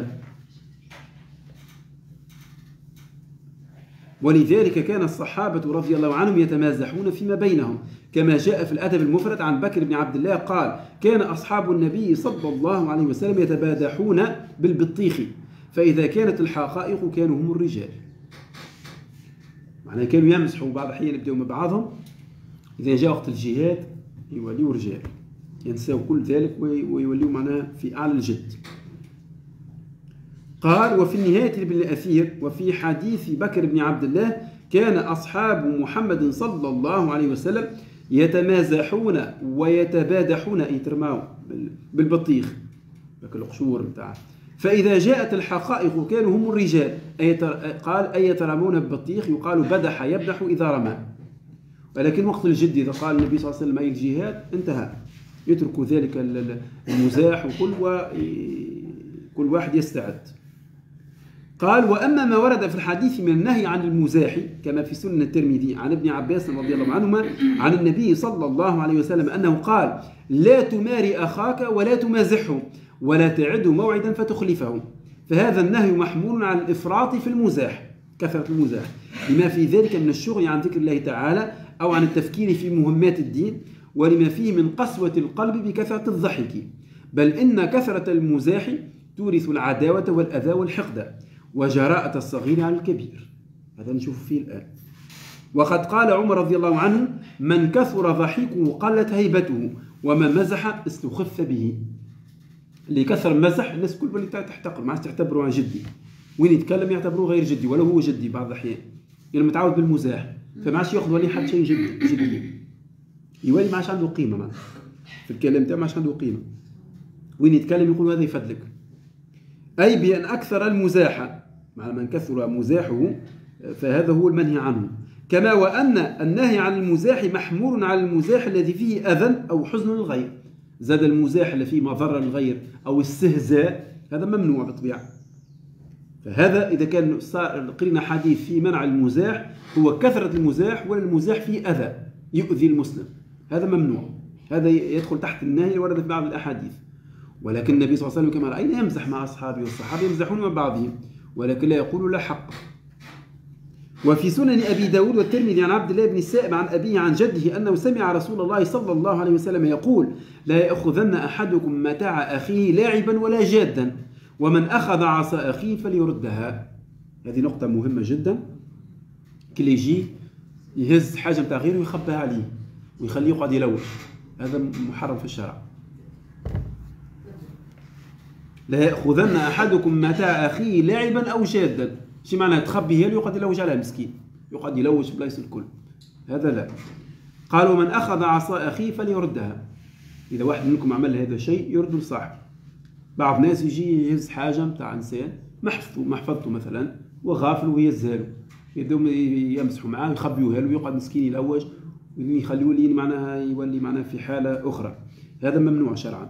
ولذلك كان الصحابة رضي الله عنهم يتمازحون فيما بينهم، كما جاء في الأدب المفرد عن بكر بن عبد الله قال: كان أصحاب النبي صلى الله عليه وسلم يتبادحون بالبطيخ، فإذا كانت الحقائق كانوا هم الرجال. معناها كانوا يمزحوا بعض الأحيان يبدأوا مع بعضهم، إذا جاء وقت الجهاد يوليوا رجال، ينسوا كل ذلك ويوليوا معناها في أعلى الجد. قال: وفي النهاية لابن الأثير وفي حديث بكر بن عبد الله: كان أصحاب محمد صلى الله عليه وسلم يتمازحون ويتبادحون أي ترماو بالبطيخ القشور بتاعه، فإذا جاءت الحقائق كانوا هم الرجال. قال: أي يترمون بالبطيخ، يقال بدح يبدح إذا رمى. ولكن وقت الجد إذا قال النبي صلى الله عليه وسلم أي الجهاد انتهى، يترك ذلك المزاح كل واحد يستعد. قال: وأما ما ورد في الحديث من النهي عن المزاح كما في سنن الترمذي عن ابن عباس رضي الله عنهما عن النبي صلى الله عليه وسلم أنه قال: لا تماري أخاك ولا تمازحه ولا تعد موعدا فتخلفه. فهذا النهي محمول على الإفراط في المزاح، كثرة المزاح، لما في ذلك من الشغل عن ذكر الله تعالى أو عن التفكير في مهمات الدين، ولما فيه من قسوة القلب بكثرة الضحك، بل إن كثرة المزاح تورث العداوة والأذى والحقد وجراءة الصغير على الكبير. هذا نشوف فيه الآن. وقد قال عمر رضي الله عنه: من كثر ضحكه قلت هيبته وما مزح استخف به. اللي كثر مزح الناس كل اللي تحتقر، ما عادش تعتبره عن جدي، وين يتكلم يعتبروه غير جدي ولو هو جدي بعض الأحيان، يعني متعود بالمزاح، فما عادش ياخذ ولي حد شيء جدي، يولي ما عادش عنده قيمة معنا في الكلام تاعه، ما عادش عنده قيمة، وين يتكلم يقول هذا يفدلك. أي بأن أكثر المزاح، مع من كثر مزاحه فهذا هو المنهي عنه. كما وأن النهي عن المزاح محمول على المزاح الذي فيه أذى أو حزن للغير. زاد المزاح الذي فيه مضرة للغير أو استهزاء هذا ممنوع بالطبيعة. فهذا إذا كان قرنا حديث في منع المزاح هو كثرة المزاح ولا المزاح فيه أذى يؤذي المسلم، هذا ممنوع، هذا يدخل تحت النهي اللي ورد في بعض الأحاديث. ولكن النبي صلى الله عليه وسلم كما رأينا يمزح مع أصحابه، والصحابة يمزحون مع بعضهم ولكن لا يقول لا حق. وفي سنن أبي داود والترمذي عن عبد الله بن السائب عن أبيه عن جده أنه سمع رسول الله صلى الله عليه وسلم يقول: لا يأخذن أحدكم متاع أخيه لاعبا ولا جادا، ومن أخذ عصا أخيه فليردها. هذه نقطة مهمة جدا. كل يجي يهز حاجة متاع غيره ويخبيها عليه ويخليه يقعد يلوش، هذا محرم في الشرع. لا يأخذن أحدكم متاع أخيه لاعبا أو جادا، شي معناها تخبيه له يقعد يلوج عليها مسكين، يقعد يلوج بلايص الكل، هذا لا. قالوا: من أخذ عصا أخيه فليردها. إذا واحد منكم عمل هذا الشيء يرد لصاحبه. بعض الناس يجي يهز حاجة متاع إنسان محفظته مثلا وغافل ويهزها له، يدوم يمسحوا معاه ويخبيوها له ويقعد مسكين يلوج ويخليوه لين معناها يولي معناها في حالة أخرى، هذا ممنوع شرعا.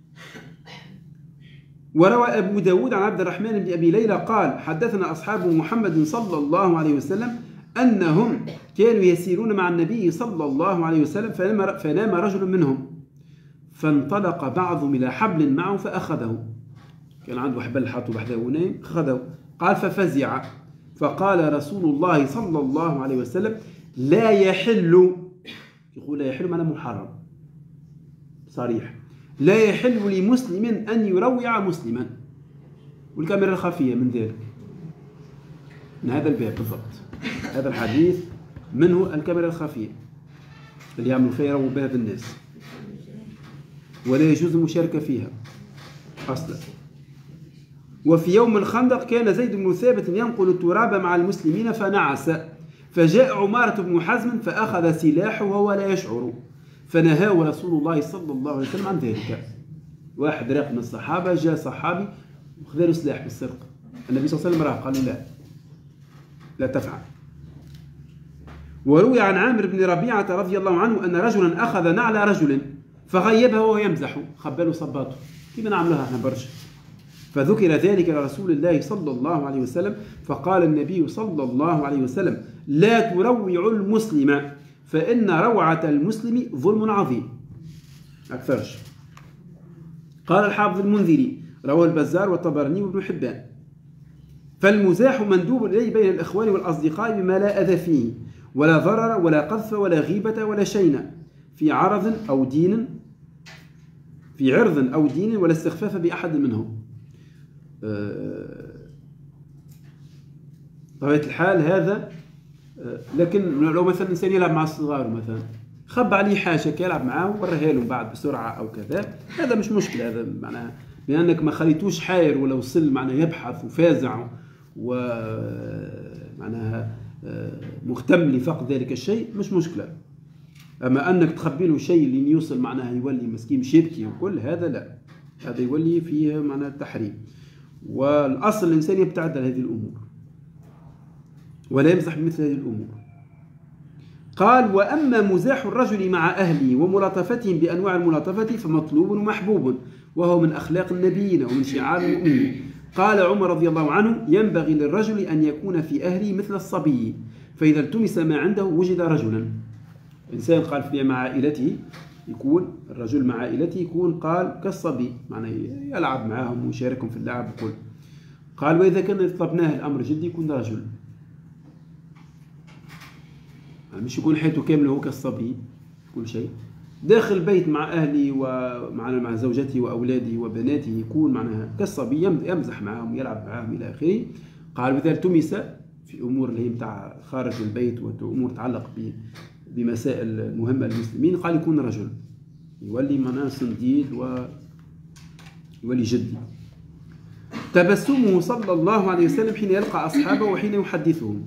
وروى أبو داود عن عبد الرحمن بن أبي ليلى قال: حدثنا أصحاب محمد صلى الله عليه وسلم أنهم كانوا يسيرون مع النبي صلى الله عليه وسلم فنام رجل منهم فانطلق بعضهم إلى حبل معه فأخذه، كان عنده حبل حاطه بحذاه ونام أخذه. قال: ففزع، فقال رسول الله صلى الله عليه وسلم: لا يحل، يقول لا يحل معناه محرم صريح، لا يحل لمسلم أن يروع مسلما. والكاميرا الخفية من ذلك، من هذا الباب بالضبط، هذا الحديث منه الكاميرا الخفية اللي يعملوا فيها يرووا بها بالناس، ولا يجوز المشاركة فيها أصلا. وفي يوم الخندق كان زيد بن ثابت ينقل التراب مع المسلمين فنعس، فجاء عمارة بن حزم فأخذ سلاحه وهو لا يشعر، فنهاه رسول الله صلى الله عليه وسلم عن ذلك. واحد راق من الصحابة جاء صحابي وخذ له سلاح بالسرقة، النبي صلى الله عليه وسلم راه قال له لا تفعل. وروي عن عامر بن ربيعة رضي الله عنه أن رجلا أخذ نعل رجل فغيبه وهو يمزح، خباله صباته كيما نعملوها احنا برشا. فذكر ذلك لرسول الله صلى الله عليه وسلم، فقال النبي صلى الله عليه وسلم لا تروع المسلم فإن روعة المسلم ظلم عظيم. أكثرش. قال الحافظ المنذري رواه البزار والطبراني وابن حبان: فالمزاح مندوب إليه بين الإخوان والأصدقاء بما لا أذى فيه ولا ضرر ولا قذف ولا غيبة ولا شينة في عرض أو دين ولا استخفاف بأحد منهم. بطبيعة الحال هذا، لكن لو مثلا إنسان يلعب مع الصغار مثلا خب عليه حاجة يلعب معاه ووريها له بعد بسرعة أو كذا، هذا مش مشكلة. هذا معناها لأنك ما خليتوش حاير ولا وصل معناها يبحث وفازع ومعناها مهتم لفقد ذلك الشيء، مش مشكلة. أما أنك تخبي له شيء لين يوصل معناها يولي مسكين مش يبكي وكل هذا لا، هذا يولي فيه معناها التحريم. والأصل الإنسان يبتعد عن هذه الأمور ولا يمزح بمثل هذه الأمور. قال: وأما مزاح الرجل مع أهله وملاطفتهم بأنواع الملاطفة فمطلوب ومحبوب، وهو من أخلاق النبيين ومن شعار المؤمنين. قال عمر رضي الله عنه: ينبغي للرجل أن يكون في أهله مثل الصبي، فإذا التمس ما عنده وجد رجلا. إنسان قال في مع عائلته، يكون الرجل مع عائلته يكون قال كالصبي، معناه يلعب معهم ويشاركهم في اللعب وكل. قال: وإذا كان طلبناه الأمر جدي يكون رجل، مش يكون حياته كاملة هو كالصبي كل شيء. داخل البيت مع أهلي ومع زوجتي وأولادي وبناتي يكون معناها كالصبي، يمزح معهم ويلعب معهم إلى آخره. قال: وإذا التمس في أمور اللي هي متاع خارج البيت وأمور تتعلق بمسائل مهمة للمسلمين، قال يكون رجل، يولي معناه صنديد ويولي جدي. تبسمه صلى الله عليه وسلم حين يلقى أصحابه وحين يحدثهم.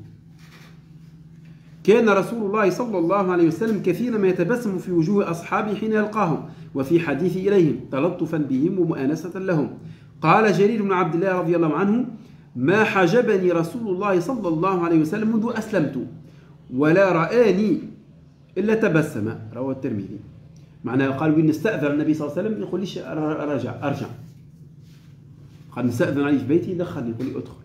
كان رسول الله صلى الله عليه وسلم كثيرا ما يتبسم في وجوه أصحابه حين يلقاهم وفي حديث إليهم تلطفا بهم ومؤانسة لهم. قال جرير بن عبد الله رضي الله عنه: ما حجبني رسول الله صلى الله عليه وسلم منذ أسلمت ولا رآني إلا تبسم. رواه الترمذي. معناه قال: وين نستأذن النبي صلى الله عليه وسلم يقول ليش أرجع. قال نستأذن عليه في بيتي دخلني يقول لي أدخل.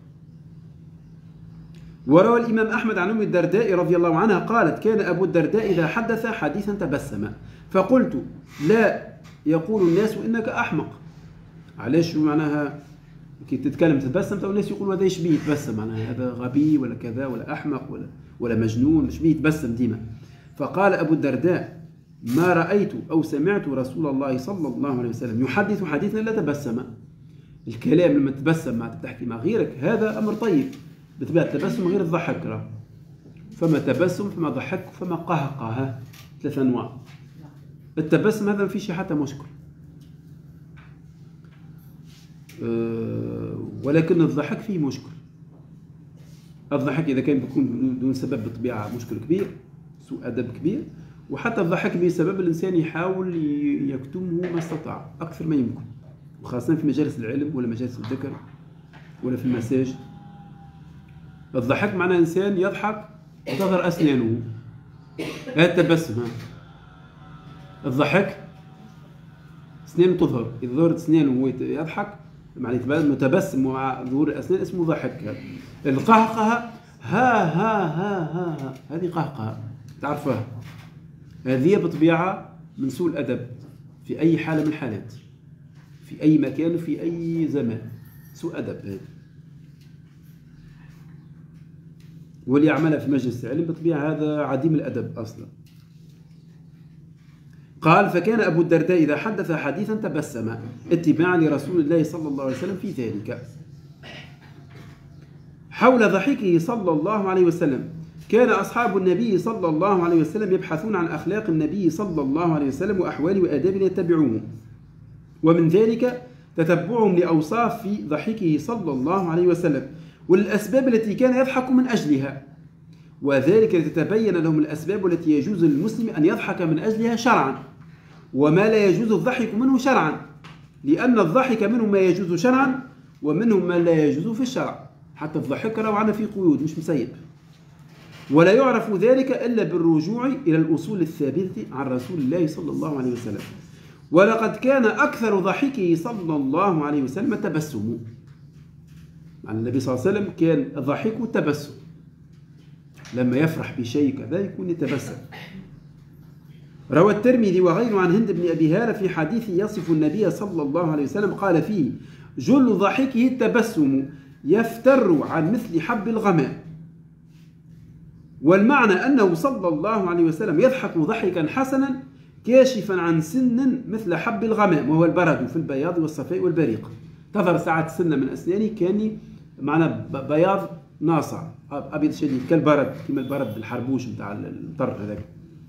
وروى الإمام أحمد عن أم الدرداء رضي الله عنها قالت: كان أبو الدرداء إذا حدث حديثا تبسم، فقلت: لا يقول الناس إنك أحمق. علاش معناها كي تتكلم تتبسم تو الناس يقولوا هذا يشبيه يتبسم، معناها هذا غبي ولا كذا ولا أحمق ولا مجنون، يشبيه يتبسم ديما. فقال أبو الدرداء: ما رأيت أو سمعت رسول الله صلى الله عليه وسلم يحدث حديثا لا تبسم. الكلام لما تبسم مع تحكي مع غيرك هذا أمر طيب، بطبيعة التبسم غير الضحك، راه فما تبسم فما ضحك فما قهقه، 3 أنواع. التبسم هذا ما فيش حتى مشكل، ولكن الضحك فيه مشكل. الضحك إذا كان بيكون بدون سبب بطبيعة مشكل كبير، سوء أدب كبير. وحتى الضحك بسبب الإنسان يحاول يكتمه ما استطاع أكثر ما يمكن، وخاصة في مجالس العلم ولا مجالس الذكر ولا في المساجد. الضحك معناه إنسان يضحك وتظهر أسنانه، هذا التبسم. الضحك أسنانه تظهر، إذا ظهرت أسنانه وهو يضحك معناه متبسم مع ظهور الأسنان اسمه ضحك. القهقه ها هذه قهقه تعرفها، هذه بطبيعة من سوء الأدب في أي حالة من الحالات، في أي مكان وفي أي زمان، سوء أدب هذا. واللي يعملها في مجلس العلم بطبيعة هذا عديم الأدب أصلا. قال: فكان أبو الدرداء إذا حدث حديثا تبسم اتباعا لرسول الله صلى الله عليه وسلم في ذلك. حول ضحكه صلى الله عليه وسلم كان أصحاب النبي صلى الله عليه وسلم يبحثون عن أخلاق النبي صلى الله عليه وسلم وأحواله وآدابه يتبعوه، ومن ذلك تتبعهم لأوصاف في ضحكه صلى الله عليه وسلم والأسباب التي كان يضحك من أجلها، وذلك لتتبين لهم الأسباب التي يجوز للمسلم أن يضحك من أجلها شرعا، وما لا يجوز الضحك منه شرعا. لأن الضحك منه ما يجوز شرعا ومنه ما لا يجوز في الشرع. حتى الضحك لو عنا في قيود مش مسيب، ولا يعرف ذلك إلا بالرجوع إلى الأصول الثابتة عن رسول الله صلى الله عليه وسلم. ولقد كان أكثر ضحكه صلى الله عليه وسلم تبسم. يعني النبي صلى الله عليه وسلم كان ضحكه تبسم، لما يفرح بشيء كذا يكون يتبسم. روى الترمذي وغيره عن هند بن أبي هالة في حديث يصف النبي صلى الله عليه وسلم قال فيه: جل ضحكه التبسم يفتر عن مثل حب الغمام. والمعنى أنه صلى الله عليه وسلم يضحك ضحكا حسنا كاشفا عن سن مثل حب الغمام، وهو البرد في البياض والصفاء والبريق. تظهر ساعات سنة من أسنانه كان معنا بياض ناصع أبيض شديد كالبرد، كما البرد بالحربوش بتاع المطر هذاك.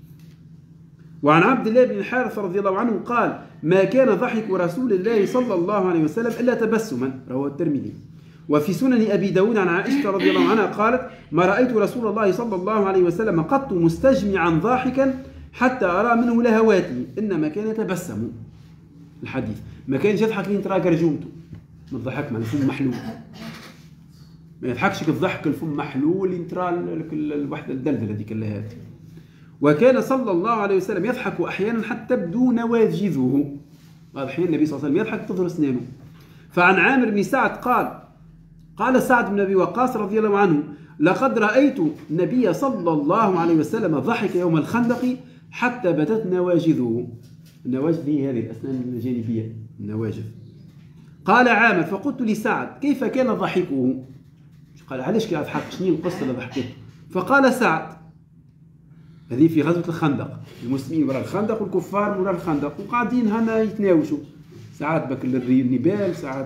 وعن عبد الله بن الحارث رضي الله عنه قال: ما كان ضحك رسول الله صلى الله عليه وسلم إلا تبسما، رواه الترمذي. وفي سنن أبي داود عن عائشة رضي الله عنها قالت: ما رأيت رسول الله صلى الله عليه وسلم قط مستجمعا ضاحكا حتى أرى منه لهواته، إنما كان يتبسم. الحديث ما كانش يضحك لين ترى جرجومته من الضحك، مع الفم محلول، ما يضحكش الضحك الفم محلول لين ترى الوحدة الدلدلة هذيك اللهات. وكان صلى الله عليه وسلم يضحك أحيانا حتى تبدو نواجذه. أحيانا النبي صلى الله عليه وسلم يضحك تظهر أسنانه. فعن عامر بن سعد قال سعد بن أبي وقاص رضي الله عنه: لقد رأيت النبي صلى الله عليه وسلم ضحك يوم الخندق حتى بدت نواجذه. النواجذ هي هذه الأسنان الجانبية، النواجذ. قال عامر: فقلت لسعد: كيف كان ضحكه؟ قال: علاش كان يضحك؟ شنو القصة اللي ضحكته؟ فقال سعد: هذه في غزوة الخندق، المسلمين وراء الخندق والكفار وراء الخندق، وقاعدين هنا يتناوشوا، ساعات بالنبال، ساعات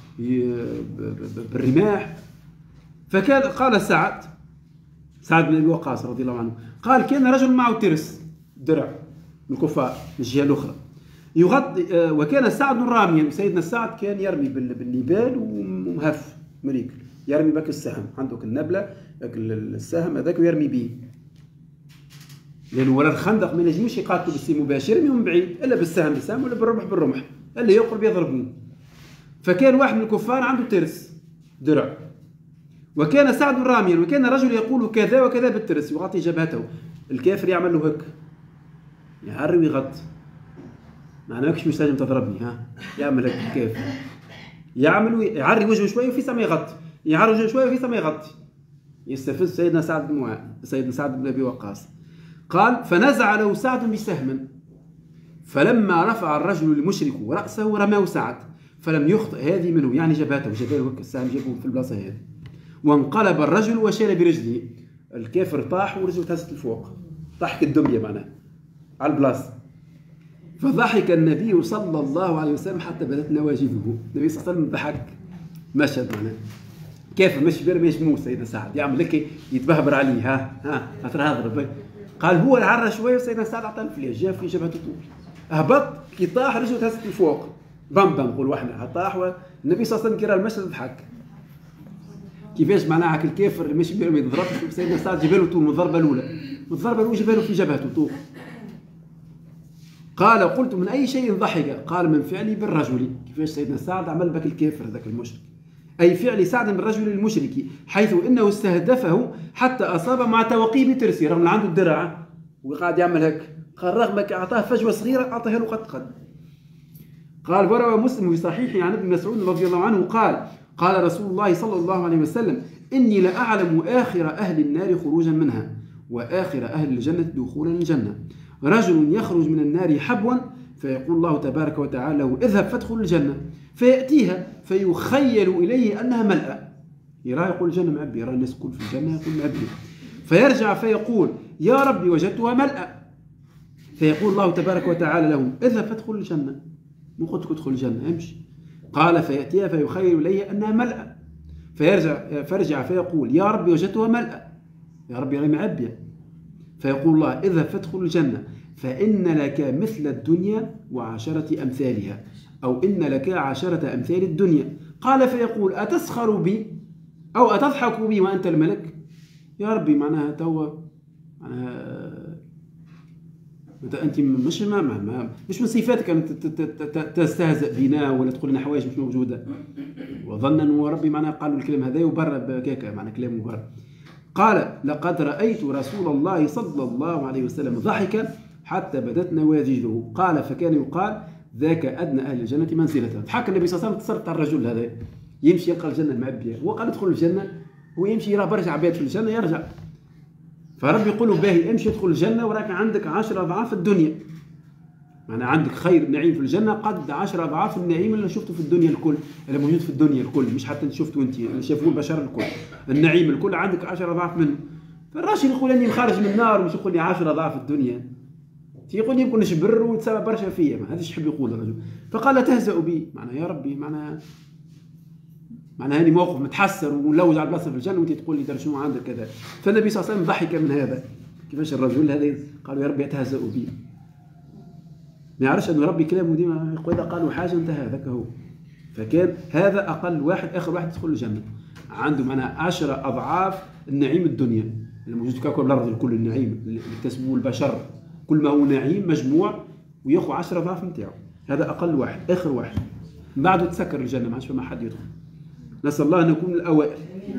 بالرماح. فكان قال سعد بن أبي وقاص رضي الله عنه قال: كان رجل معه ترس درع من الكفار من الجهة الأخرى يغطي، وكان سعد راميا. سيدنا سعد كان يرمي بالنبال ومهف مريك، يرمي بك السهم، عندك النبلة السهم هذاك ويرمي به، لأنه وراء الخندق ما ينجموش يقاتلوا بالسيف مباشر من بعيد إلا بالسهم ولا بالرمح اللي يقرب يضربون. فكان واحد من الكفار عنده ترس درع، وكان سعد راميا، وكان رجل يقول كذا وكذا بالترس يغطي جبهته. الكافر يعمل له هك، يعري ويغطي، معناه مش لازم تضربني، يعمل هك الكافر، يعري وجهه شويه وفي سما يغطي، يعري وجهه شويه وفي سما يغطي، يستفز سيدنا سعد بن أبي وقاص. قال: فنزع له سعد بسهم، فلما رفع الرجل المشرك رأسه رماه سعد فلم يخطئ هذه منه، يعني جبهته هك السهم جابه في البلاصه هذه. وانقلب الرجل وشال برجله، الكافر طاح ورجله تهزت لفوق، طاح كالدميه معناه على البلاصه. فضحك النبي صلى الله عليه وسلم حتى بدت نواجذه. النبي صلى الله عليه وسلم ضحك، مشهد معناه كافر مش بيرمي يجمو سيدنا سعد يعمل لك يتبهبر عليه، ترى هذا. قال هو العرة شويه وسيدنا سعد عطاه الفليش، جاء في جبهته طول، هبط كي طاح رجله تهزت لفوق، بام نقول واحنا طاح. والنبي صلى الله عليه وسلم كرا المشهد ضحك. كيفاش معناها هاك الكافر مش بيرمي يضرب، سيدنا سعد جباله طول من الضربه الاولى، جباله في جبهته طول. قال: قلت: من اي شيء ضحك؟ قال: من فعلي بالرجل. كيفاش سيدنا سعد عمل بك الكافر ذاك المشرك، اي فعل سعد بالرجل المشرك، حيث انه استهدفه حتى اصاب مع توقيب ترسي، رغم عنده الدرع وقاعد يعمل هيك. قال: رغم اعطاه فجوه صغيره اعطاها له قد. قال: وروى مسلم في صحيحه عن ابن مسعود رضي الله عنه قال رسول الله صلى الله عليه وسلم: إني لأعلم آخر أهل النار خروجا منها وآخر أهل الجنة دخولا الجنة. رجل يخرج من النار حبوا فيقول الله تبارك وتعالى له: اذهب فادخل الجنة، فيأتيها فيخيل إليه أنها ملأ، يرى يقول الجنة معبية، يرى الناس كل في الجنة يقول معبية، فيرجع فيقول: يا ربي وجدتها ملأ، فيقول الله تبارك وتعالى له: اذهب فادخل الجنة، مو قلت ادخل الجنة امشي. قال: فيأتيها فيخيل إليه أنها ملأ، فيرجع فيقول: يا ربي وجدتها ملأ، يا ربي غير معبية، فيقول الله: اذهب فادخل الجنة فإن لك مثل الدنيا وعشرة أمثالها، أو إن لك 10 أمثال الدنيا. قال: فيقول: أتسخر بي أو أتضحك بي وأنت الملك؟ يا ربي معناها توا انت مش من صفاتك ان تستهزئ بنا ولا تقول لنا حوايج مش موجوده. وظن انه ربي معناها قالوا الكلام هذا وبر بكاكا معنى كلام مبرر. قال لقد رايت رسول الله صلى الله عليه وسلم ضحكا حتى بدت نواجذه. قال فكان يقال ذاك ادنى اهل الجنه منزله. ضحك النبي صلى الله عليه وسلم، تصرف على الرجل هذا يمشي يلقى الجنه معبيه، هو قال ادخل الجنه، هو يمشي يرى برشا عباد في الجنه يرجع. فربي يقول له باهي امشي ادخل الجنه وراك عندك 10 اضعاف الدنيا. معناها عندك خير نعيم في الجنه قد 10 اضعاف النعيم اللي شفته في الدنيا الكل، اللي موجود في الدنيا الكل، مش حتى اللي شفته انت، اللي شافوه البشر الكل. النعيم الكل عندك 10 اضعاف منه. فالراجل يقول اني خارج من النار ومش يقول لي 10 اضعاف الدنيا. يقول يمكن نشبر وتسبب برشا فيا، ما هذاش يحب يقول الرجل. فقال لا تهزأوا بي، معناها يا ربي معناها هاني موقف متحسر ونلوج على البلاصه في الجنه وانت تقول لي در شنو عندك كذا. فالنبي صلى الله عليه وسلم ضحك من هذا. كيفاش الرجل هذا قالوا يا ربي يتهزأوا بي، ما يعرفش انه ربي كلامه ديما اذا قالوا حاجه انتهى هذاك هو. فكان هذا اقل واحد، اخر واحد يدخل الجنه عنده معناها 10 اضعاف النعيم الدنيا اللي موجود في كوكب الارض الكل، النعيم اللي اكتسبوه البشر كل ما هو نعيم مجموع وياخذ 10 اضعاف نتاعو. هذا اقل واحد، اخر واحد، من بعده تسكر الجنه ما عادش فما حد يدخل. نسال الله ان نكون من الاوائل.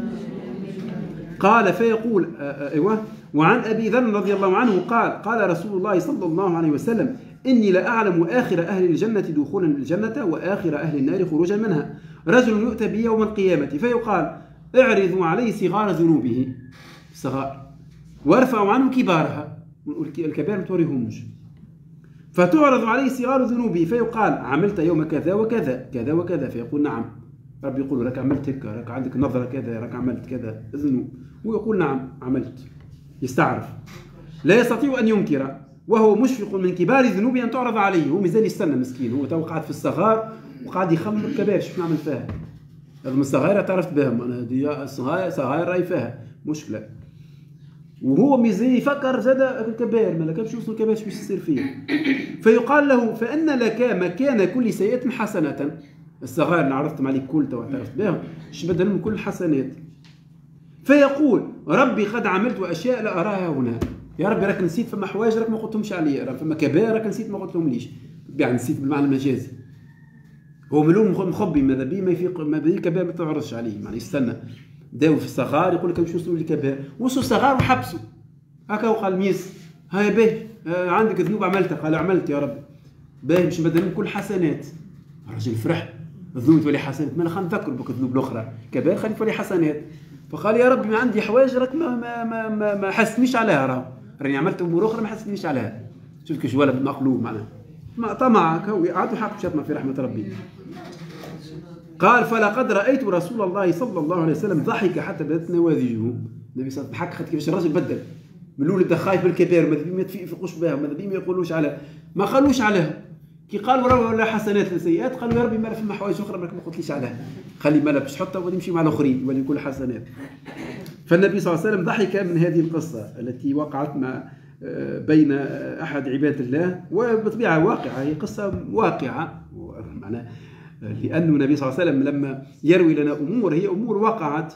قال فيقول ايوه. وعن ابي ذر رضي الله عنه قال قال رسول الله صلى الله عليه وسلم اني لاعلم اخر اهل الجنه دخولا الجنه واخر اهل النار خروجا منها. رجل يؤتى به يوم القيامه فيقال اعرضوا عليه صغار ذنوبه، صغائر، وارفعوا عنه كبارها، الكبائر ما توريهمش. فتعرض عليه صغار ذنوبه فيقال عملت يوم كذا وكذا كذا وكذا، فيقول نعم. ربي يقول لك عملت هكا، راك عندك نظره كذا، راك عملت كذا ذنوب، ويقول نعم عملت. يستعرف لا يستطيع ان ينكر وهو مشفق من كبار ذنوبه ان تعرض عليه. هو مازال يستنى مسكين، هو تو قاعد في الصغار وقاعد يخمم الكبائر شو نعمل فيها. هذا من الصغائر اعترفت بهم انا، هذه الصغائر راي فيها مشكله، وهو مازال يفكر زاد الكبائر، ما كانش يوصل الكبائر شو يصير فيه. فيقال له فان لك مكان كل سيئه حسنه. الصغائر اللي عرفتم عليك كل تو اعترفت بهم، ايش بدل من كل الحسنات. فيقول ربي قد عملت اشياء لا اراها هنا. يا ربي راك نسيت فما حوايج راك ما قلتهمش عليا، فما كبائر راك نسيت ما قلتهم ليش. يعني نسيت بالمعنى المجازي، هو ملوم مخبي ماذا بيه ما يفيق، ما بيه الكبائر ما تعرضش عليه، يعني يستنى داو في الصغار يقول لك مش وصلوا للكبائر، وصلوا الصغار وحبسوا هكا. وقال ميس هاي باهي عندك ذنوب عملتها، قال عملت يا ربي باهي مش بدل كل حسنات. الرجل فرح، الذنوب تولي حسنات، ما خلينا نفكر بك الذنوب الاخرى كبائر خلي تولي حسنات. فقال يا ربي ما عندي حوايج راك ما حسنيش عليها، راني عملت امور اخرى ما حسنيش عليها. شوف كيش ولد مقلوب معناها ما طمعك، هو عاد حق شطمه في رحمه ربي. قال فلقد رايت رسول الله صلى الله عليه وسلم ضحك حتى بدت نواذجه. النبي صلى الله عليه وسلم ضحك كيفاش الراجل بدل من الاول بدا خايف بالكبائر، ماذا بيه ما يفيقوش بها، ماذا بيه ما يقولوش عليها، ما قالوش عليها. كي قالوا ولا حسنات لسيئات قالوا يا ربي ما فما حوايج اخرى ما قلتليش عليها، خلي مالا باش تحطها ونمشي مع الاخرين يولي كل حسنات. فالنبي صلى الله عليه وسلم ضحك من هذه القصه التي وقعت مع بين احد عباد الله، وبطبيعه واقعه، هي قصه واقعه معناها، لأن النبي صلى الله عليه وسلم لما يروي لنا أمور هي أمور وقعت،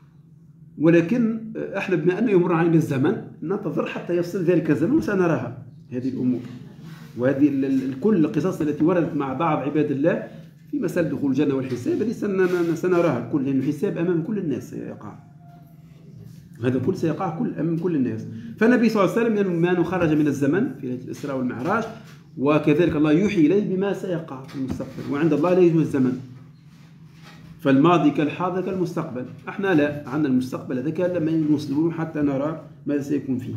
ولكن احنا بما أنه يمر علينا الزمن ننتظر حتى يصل ذلك الزمن وسنراها هذه الأمور. وهذه كل القصص التي وردت مع بعض عباد الله في مسألة دخول الجنة والحساب هذه سنراها الكل، لأن الحساب أمام كل الناس سيقع، هذا كل سيقع أمام كل الناس. فالنبي صلى الله عليه وسلم لما خرج من الزمن في الإسراء والمعراج، وكذلك الله يوحي إليه بما سيقع في المستقبل، وعند الله لا يجوز الزمن، فالماضي كالحاضر كالمستقبل. احنا لا، عندنا المستقبل هذا كان لما نوصلون حتى نرى ماذا سيكون فيه.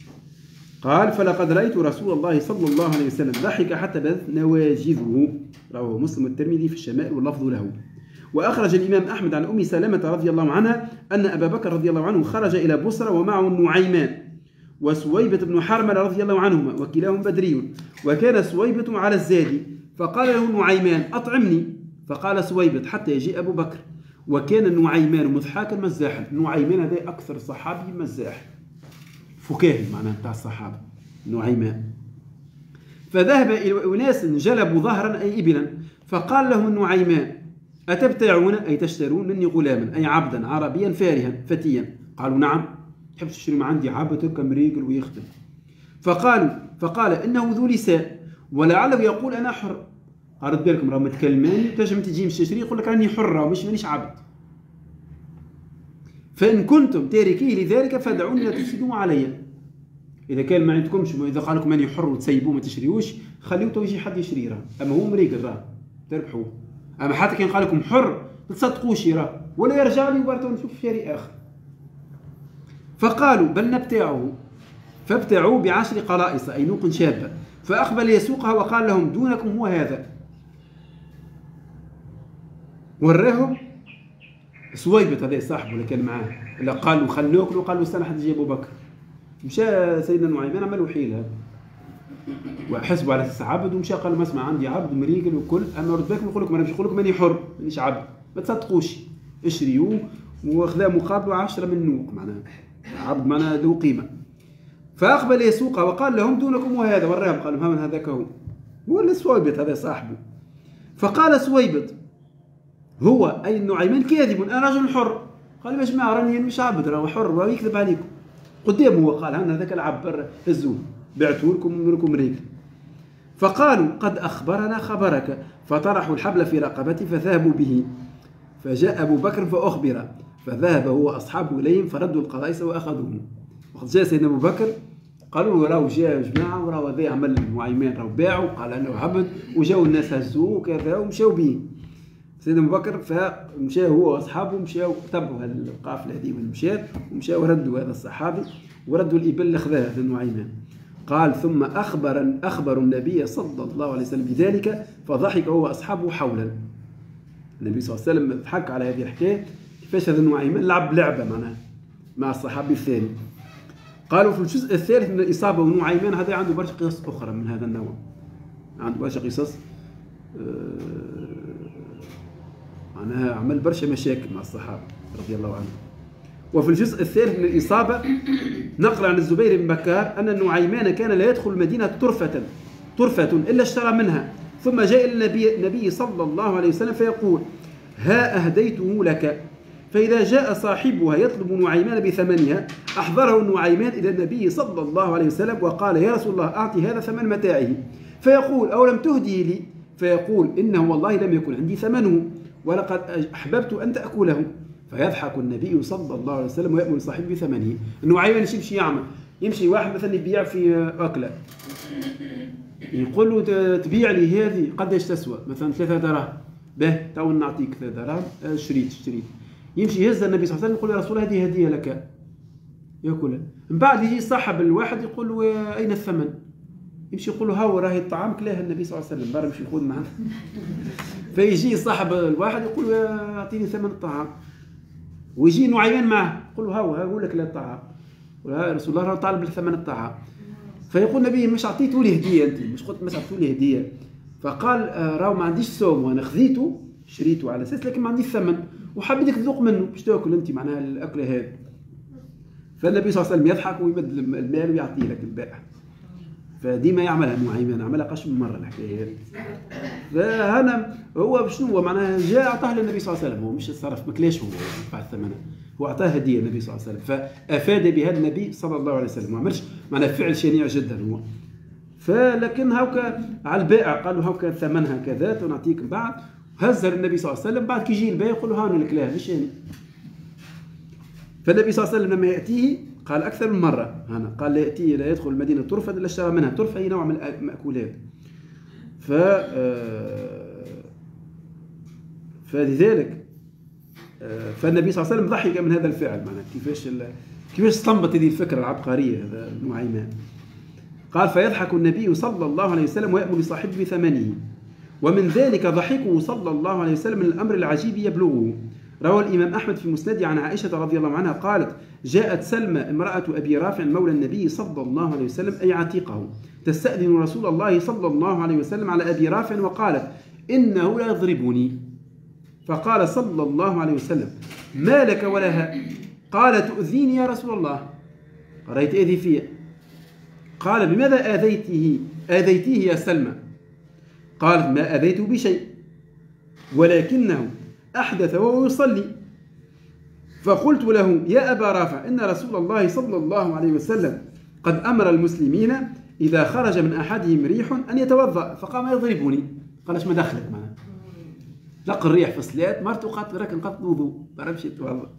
قال فلقد رأيت رسول الله صلى الله عليه وسلم ضحك حتى بدت نواجذه، رواه مسلم والترمذي في الشمائل واللفظ له. وأخرج الإمام أحمد عن أم سلمة رضي الله عنها أن أبا بكر رضي الله عنه خرج إلى بصرى ومعه النعيمان وسويبة بن حرملة رضي الله عنهما وكلاهم بدري، وكان سويبة على الزاد، فقال له نعيمان أطعمني، فقال سويبة حتى يجيء أبو بكر. وكان النعيمان مضحكا مزاحا. النعيمان هذا أكثر صحابي مزاح، فكاهي معناه بتاع الصحابة نعيمان. فذهب إلى أناس جلبوا ظهرا أي إبلا، فقال له النعيمان أتبتاعون أي تشترون مني غلاما أي عبدا عربيا فارها فتيا؟ قالوا نعم، تحب تشتري ما عندي عبد كمريقل ويخدم. فقال إنه ذو لسان ولعله يقول أنا حر. رد بالكم راه متكلماني تنجم تجي مش تشري يقول لك راني حر مش مانيش عبد. فإن كنتم تاركيه لذلك فدعوني لا تفسدوا علي. إذا كان ما عندكمش، إذا قال لكم أني حر وتسيبوه ما تشريوش خليوه تو يجي حد يشري راه، أما هو مريقل راه تربحوه. أما حتى كان قال لكم حر ما تصدقوش راه، ولا يرجع لي وبرتو نشوف شاري آخر. فقالوا بل نبتاعه، فابتاعوه ب10 قلائص أي نوق شابة، فأقبل يسوقها وقال لهم دونكم هو هذا. وراهم سويبط هذا صاحبه اللي كان معاه، اللي قالوا خلوه ناكلوا، قالوا استنى حد يجي أبو بكر. مشى سيدنا نعيمان عملوا حيلة وحسبوا على العبد ومشى قال ما اسمع عندي عبد مريقل وكل، اما رد بالكم نقول لكم انا مش نقول لكم ماني حر مانيش عبد، ما تصدقوش اشريوه واخذا مقابله 10 من نوق معناها عبد معناها ذو قيمه. فاقبل يسوقها وقال لهم دونكم وهذا، وراهم قال لهم هذاك هو اللي سويبط هذا صاحبه. فقال سويبط هو اي النعيمان كاذب انا رجل حر. قال يا جماعه راني مش عبد راه حر راه يكذب عليكم قدامه. هو قال هذاك العبد هزوه بعتوه لكم ريق. فقالوا قد أخبرنا خبرك، فطرحوا الحبل في رقبته فذهبوا به. فجاء أبو بكر فأخبر، فذهب هو أصحابه إليهم فردوا القلائص وأخذوه. وقد جاء سيدنا أبو بكر قالوا راهو جاء جماعة وراهو هذا عمل نعيمان راهو باعوا، قال أنه عبد، وجاوا الناس هزوه وكذا ومشاو به. سيدنا أبو بكر فمشى هو وأصحابه مشاو تبعوا القافلة هذه ومشات ومشاو ردوا هذا الصحابي وردوا الإبل اللي أخذها هذا النعيمان. قال ثم أخبر النبي صلى الله عليه وسلم بذلك فضحك هو وأصحابه حولا. النبي صلى الله عليه وسلم ضحك على هذه الحكاية كيفاش هذا النعيمان لعب لعبة معناها مع الصحابي الثاني. قالوا في الجزء الثالث من الإصابة ونعيمان هذا عنده برشا قصص أخرى من هذا النوع، عنده برشا قصص معناها عمل برشا مشاكل مع الصحابة رضي الله عنهم. وفي الجزء الثالث من الإصابة نقل عن الزبير بن بكار أن النعيمان كان لا يدخل المدينة طرفة إلا اشترى منها، ثم جاء إلى النبي صلى الله عليه وسلم فيقول ها أهديته لك، فإذا جاء صاحبها يطلب نعيمان بثمنها أحضره النعيمان إلى النبي صلى الله عليه وسلم وقال يا رسول الله أعطي هذا ثمن متاعه، فيقول أو لم تهدي لي، فيقول إنه والله لم يكن عندي ثمنه ولقد أحببت أن تأكله، فيضحك النبي صلى الله عليه وسلم ويأمر صاحبه بثمنه. النعيمان يمشي يعمل، يمشي واحد مثلا يبيع في أكلة يقول له تبيع لي هذه قداش تسوى مثلا 3 دراهم، به تو نعطيك 3 دراهم اشتريت. يمشي يهز النبي صلى الله عليه وسلم يقول يا رسول الله هذه هدية لك ياكلها. من بعد يجي صاحب الواحد يقول له أين الثمن؟ يمشي يقول له هاو راهي الطعام كلاه النبي صلى الله عليه وسلم برا يمشي ياخذ معنا. فيجي صاحب الواحد يقول له اعطيني ثمن الطعام، ويجي نعيمان معه يقول له هاو هقول لك لا الطعام، يا رسول الله راه طالب ثمن الطعام. فيقول النبي مش عطيته لي هديه انت، مش قلت مش عطيته لي هديه؟ فقال راهو ما عنديش سوم وانا خذيته شريته على اساس لكن ما عنديش ثمن وحبيتك تذوق منه باش تاكل انت معناها الاكله هذه. فالنبي صلى الله عليه وسلم يضحك ويمد المال ويعطيه لك البائع. فديما يعملها نعيمان، عملها قش من مره الحكايه هذه. فهنا هو شنو معناها جاء اعطاه للنبي صلى الله عليه وسلم، هو مش صرف ماكلاش هو بعد ثمنها، هو اعطاه هديه النبي صلى الله عليه وسلم، فافاد بها النبي صلى الله عليه وسلم، ما عملش معناها فعل شنيع جدا هو. فلكن هاكا على البائع قال له هاكا ثمنها كذا تنعطيك بعد، هزها للنبي صلى الله عليه وسلم، بعد كي يجي البائع يقول له هاني الكلاه مش هاني. فالنبي صلى الله عليه وسلم لما ياتيه قال اكثر من مره، هنا قال لا ياتيه لا يدخل المدينه طرفه الا اشترى منها، طرفه هي نوع من المأكولات. فلذلك فالنبي صلى الله عليه وسلم ضحك من هذا الفعل، معناه كيفاش استنبط هذه الفكره العبقريه هذا نعيمان. قال فيضحك النبي صلى الله عليه وسلم ويأمر صاحبه بثمنه، ومن ذلك ضحكه صلى الله عليه وسلم من الأمر العجيب يبلغه. روى الإمام أحمد في مسنده عن عائشة رضي الله عنها قالت جاءت سلمى امرأة أبي رافع مولى النبي صلى الله عليه وسلم أي عتيقه تستأذن رسول الله صلى الله عليه وسلم على أبي رافع وقالت إنه لا يضربني، فقال صلى الله عليه وسلم ما لك ولها؟ قال تؤذيني يا رسول الله، قرأت أذي فيه. قال بماذا آذيته يا سلمى؟ قالت ما أذيته بشيء ولكنه أحدث وهو يصلي. فقلت له يا أبا رافع إن رسول الله صلى الله عليه وسلم قد أمر المسلمين إذا خرج من أحدهم ريح أن يتوضأ، فقام يضربني. قال اش ما دخلك معنا؟ لقى الريح في الصلاة، مرته قالت راكن قالت الوضوء ما عرفش يتوضأ.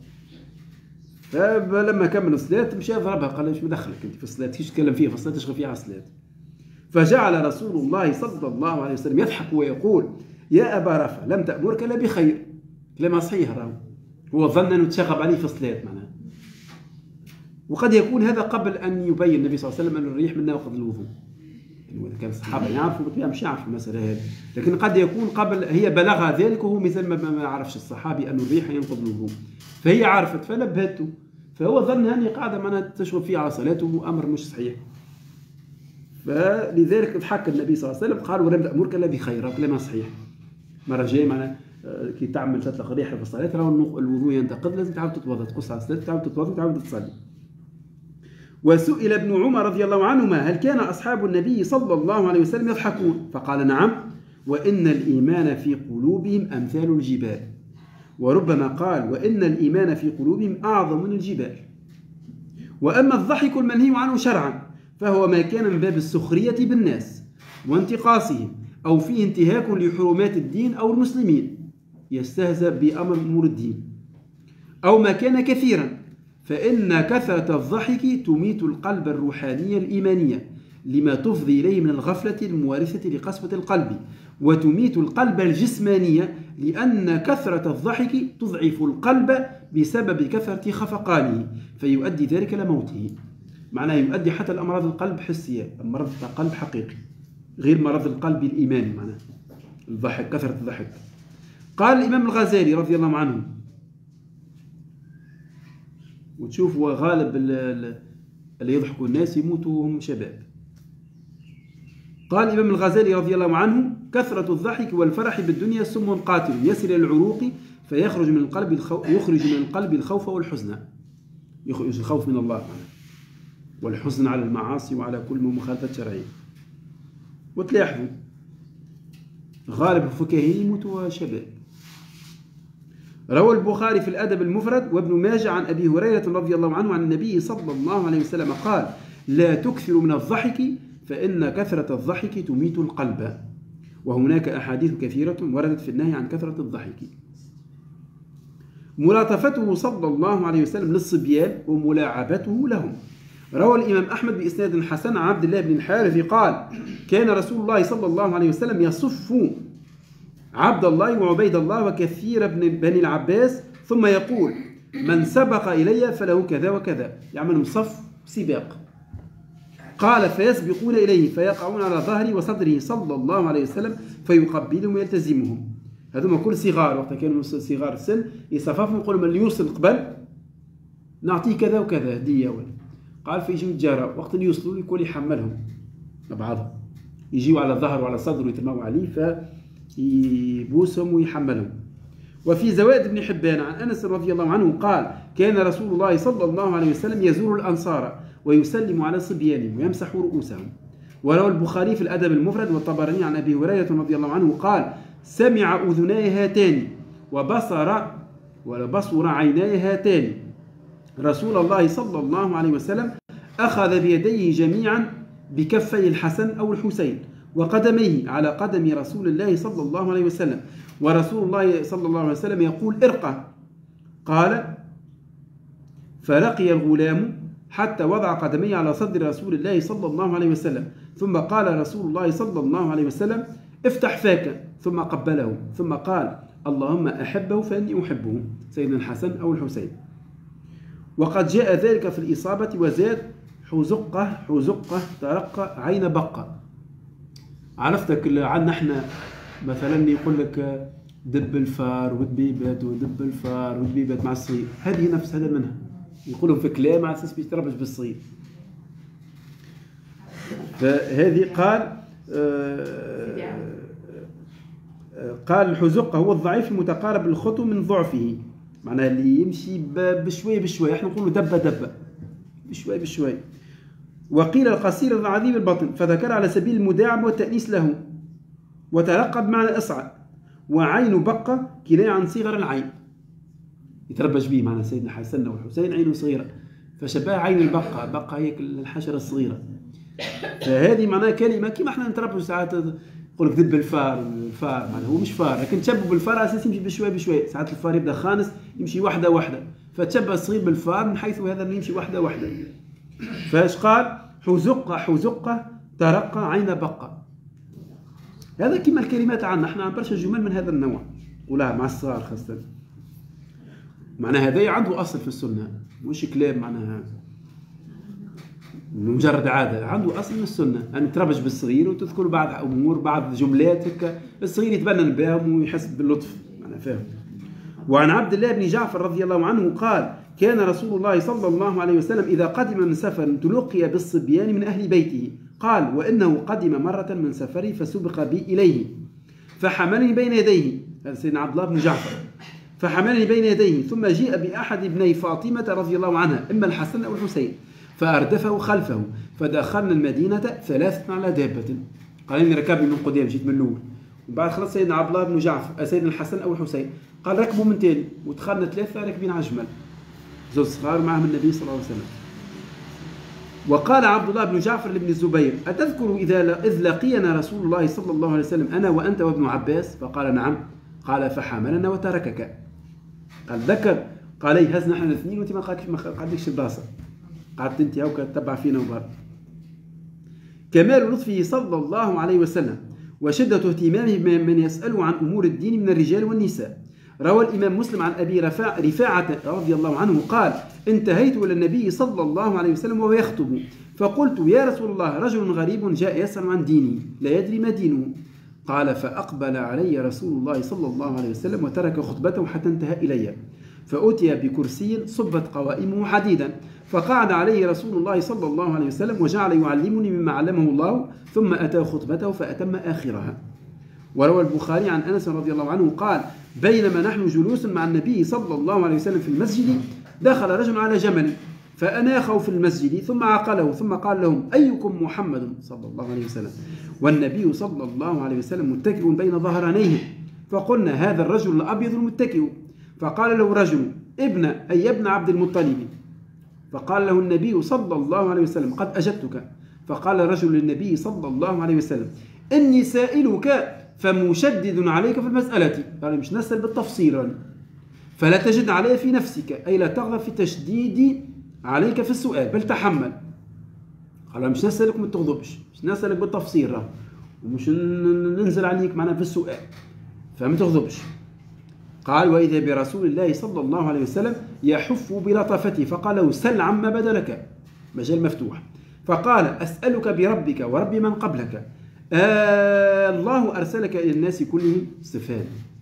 فلما كمل الصلاة مشى ضربها، قال ايش ما دخلك انت في الصلاة؟ كيش تتكلم فيها في الصلاة؟ تشغل فيها على الصلاة. فجعل رسول الله صلى الله عليه وسلم يضحك ويقول: يا أبا رفع لم تأمرك إلا بخير. كلامها صحيح، راهو هو ظن أنه تشغب عليه في الصلاة معناها. وقد يكون هذا قبل أن يبين النبي صلى الله عليه وسلم أن الريح من نواقض الوضوء. يعني كان الصحابة يعرفوا بالطبيعة مش يعرفوا المسألة هذه، لكن قد يكون قبل هي بلغها ذلك وهو مثل ما عرفش الصحابي أن الريح ينقض الوضوء، فهي عرفت فنبهته، فهو ظن أنها قاعدة معناها تشغل فيه على صلاته، أمر مش صحيح. فلذلك ضحك النبي صلى الله عليه وسلم قال: ولم تأمرك إلا بخير. كلامها صحيح. مرة جاي معناها كي تعمل تطلق ريحة في الصلاة راهو الوضوء ينتقض، لازم تعاود تتوضأ، تقص على الصلاة، تعاود تتوضأ، تعاود تصلي. وسئل ابن عمر رضي الله عنهما: هل كان أصحاب النبي صلى الله عليه وسلم يضحكون؟ فقال: نعم، وإن الإيمان في قلوبهم أمثال الجبال. وربما قال: وإن الإيمان في قلوبهم أعظم من الجبال. وأما الضحك المنهي عنه شرعا فهو ما كان من باب السخرية بالناس وانتقاصهم، أو فيه انتهاك لحرمات الدين أو المسلمين، يستهزأ بأمر أمور الدين، أو ما كان كثيرا، فإن كثرة الضحك تميت القلب الروحانية الإيمانية لما تفضي إليه من الغفلة المورثة لقسوة القلب، وتميت القلب الجسمانية لأن كثرة الضحك تضعف القلب بسبب كثرة خفقانه، فيؤدي ذلك إلى موته. معناه يؤدي حتى لأمراض القلب حسية، مرض القلب حقيقي غير مرض القلب الإيماني، معناه الضحك، كثرة الضحك. قال الإمام الغزالي رضي الله عنه، وتشوفوا غالب اللي يضحكوا الناس يموتوا وهم شباب. قال الإمام الغزالي رضي الله عنه: كثرة الضحك والفرح بالدنيا سم قاتل يصل إلى العروق فيخرج من القلب الخوف والحزن. يخرج الخوف من الله والحزن على المعاصي وعلى كل مخالفة شرعية. وتلاحظوا غالب الفكاهين يموتوا شباب. روى البخاري في الأدب المفرد وابن ماجه عن أبي هريرة رضي الله عنه عن النبي صلى الله عليه وسلم قال: لا تكثروا من الضحك فإن كثرة الضحك تميت القلب. وهناك أحاديث كثيرة وردت في النهي عن كثرة الضحك. ملاطفته صلى الله عليه وسلم للصبيان وملاعبته لهم. روى الإمام أحمد بإسناد حسن عن عبد الله بن الحارث قال: كان رسول الله صلى الله عليه وسلم يصف عبد الله وعبيد الله وكثير بني العباس ثم يقول: من سبق إلي فله كذا وكذا، يعملهم صف سباق. قال: فيسبقون إليه فيقعون على ظهره وصدره صلى الله عليه وسلم فيقبلهم ويلتزمهم. هذوما كل صغار، وقت كانوا صغار السن يصففهم يقولوا: من اللي يوصل قبل نعطيه كذا وكذا هدية. قال: فيجيو الجارة وقت اللي يوصلوا يكون يحملهم مع بعضهم، يجيوا على ظهره وعلى صدره ويترموا عليه فيبوسهم ويحملهم. وفي زوائد ابن حبان عن أنس رضي الله عنه قال: كان رسول الله صلى الله عليه وسلم يزور الأنصار ويسلم على صبيانهم ويمسح رؤوسهم. وروى البخاري في الأدب المفرد والطبراني عن أبي هريرة رضي الله عنه قال: سمع أذناي هاتان وبصر عيناي هاتان رسول الله صلى الله عليه وسلم أخذ بيديه جميعا بكفي الحسن أو الحسين وقدميه على قدم رسول الله صلى الله عليه وسلم، ورسول الله صلى الله عليه وسلم يقول: ارقى. قال: فرقي الغلام حتى وضع قدميه على صدر رسول الله صلى الله عليه وسلم، ثم قال رسول الله صلى الله عليه وسلم: افتح فاك، ثم قبله، ثم قال: اللهم أحبه فإني أحبه، سيدنا الحسن أو الحسين. وقد جاء ذلك في الإصابة وزاد: حزقة ترقى عين بقة. عرفتك عندنا احنا مثلا يقول لك دب الفار ودبيبات ودب الفار ودبيبات مع الصغير، هذه نفس هذا منها يقولون في كلام على اساس بيتربش بالصغير. فهذه قال الحزقة هو الضعيف المتقارب الخطو من ضعفه، معناها اللي يمشي بشوي بشوي، احنا نقولوا دبة بشوي بشوي. وقيل القصير العظيم البطن، فذكر على سبيل المداعبة والتأنيس له. وتلقب معنى أصعد. وعين بقة كناية عن صغر العين، يتربش به، معنى سيدنا حسن والحسين عينه صغيرة، فشبه عين البقة. البقة هي الحشرة الصغيرة. فهذه معناها كلمة كيما احنا نتربوا ساعات يقول لك ذب الفار. الفار معناها هو مش فار، لكن تشبه بالفار على اساس يمشي بشوي بشوي. ساعات الفار يبدا خانس يمشي واحدة واحدة، فتشبه الصغير بالفار من حيث هذا اللي يمشي واحدة واحدة. فاش قال؟ حزقة حزقة ترقى عين بقة. هذا كما الكلمات عندنا احنا برشا جمل من هذا النوع ولا مع الصغار خاصة. معناها هذا عنده اصل في السنة، مش كلام معناها مجرد عادة، عنده اصل من السنة ان تربج بالصغير وتذكر بعض امور بعض جملات هكا الصغير يتبنن بهم ويحس باللطف معناها فاهم. وعن عبد الله بن جعفر رضي الله عنه قال: كان رسول الله صلى الله عليه وسلم إذا قدم من سفر تلقي بالصبيان من أهل بيته. قال: وإنه قدم مرة من سفري فسبق بي إليه فحملني بين يديه. هذا سيدنا عبد الله بن جعفر. فحملني بين يديه ثم جيء بأحد ابني فاطمة رضي الله عنها إما الحسن أو الحسين فأردفه خلفه فدخلنا المدينة ثلاثة على دابة. قال إني ركبني من قدام جيت من الأول. وبعد خلص سيدنا عبد الله بن جعفر سيدنا الحسن أو الحسين قال ركبوا من تاني ودخلنا ثلاثة راكبين على جمل زوج صغار معهم النبي صلى الله عليه وسلم. وقال عبد الله بن جعفر لابن الزبير: أتذكر إذ لقينا رسول الله صلى الله عليه وسلم أنا وأنت وابن عباس؟ فقال: نعم. قال: فحملنا وتركك. قال ذكر قال: هزنا احنا الاثنين وانت ما قعدتش البلاصة، قعدت انت هاو تتبع فينا وبر. كمال لطفه صلى الله عليه وسلم وشدة اهتمامه بمن يسأله عن أمور الدين من الرجال والنساء. روى الإمام مسلم عن أبي رفاعة رضي الله عنه قال: انتهيت إلى النبي صلى الله عليه وسلم وهو يخطب فقلت: يا رسول الله، رجل غريب جاء يسأل عن ديني لا يدري ما دينه. قال: فأقبل علي رسول الله صلى الله عليه وسلم وترك خطبته حتى انتهى إلي، فأتي بكرسي صبت قوائمه حديدا فقعد عليه رسول الله صلى الله عليه وسلم وجعل يعلمني مما علمه الله ثم أتى خطبته فأتم آخرها. وروى البخاري عن أنس رضي الله عنه قال: بينما نحن جلوس مع النبي صلى الله عليه وسلم في المسجد دخل رجل على جمل فأناخوا في المسجد ثم عقله ثم قال لهم: أيكم محمد صلى الله عليه وسلم؟ والنبي صلى الله عليه وسلم متكئ بين ظهرانيه. فقلنا: هذا الرجل الأبيض المتكئ. فقال له رجل: ابن عبد المطلب. فقال له النبي صلى الله عليه وسلم: قد أجبتك. فقال رجل للنبي صلى الله عليه وسلم: إني سائلك فمشدد عليك في المسألة. قال: مش نسأل بالتفصيل فلا تجد علي في نفسك، أي لا تغضب في تشديدي عليك في السؤال بل تحمل. قال: مش نسألك ما تغضبش، مش نسألك بالتفصيل ومش ننزل عليك معنا في السؤال فما تغضبش. قال: وإذا برسول الله صلى الله عليه وسلم يحف بلطفته فقال له: سل عما بدا لك، مجال مفتوح. فقال: أسألك بربك ورب من قبلك، الله أرسلك إلى الناس كلهم؟ استفهام.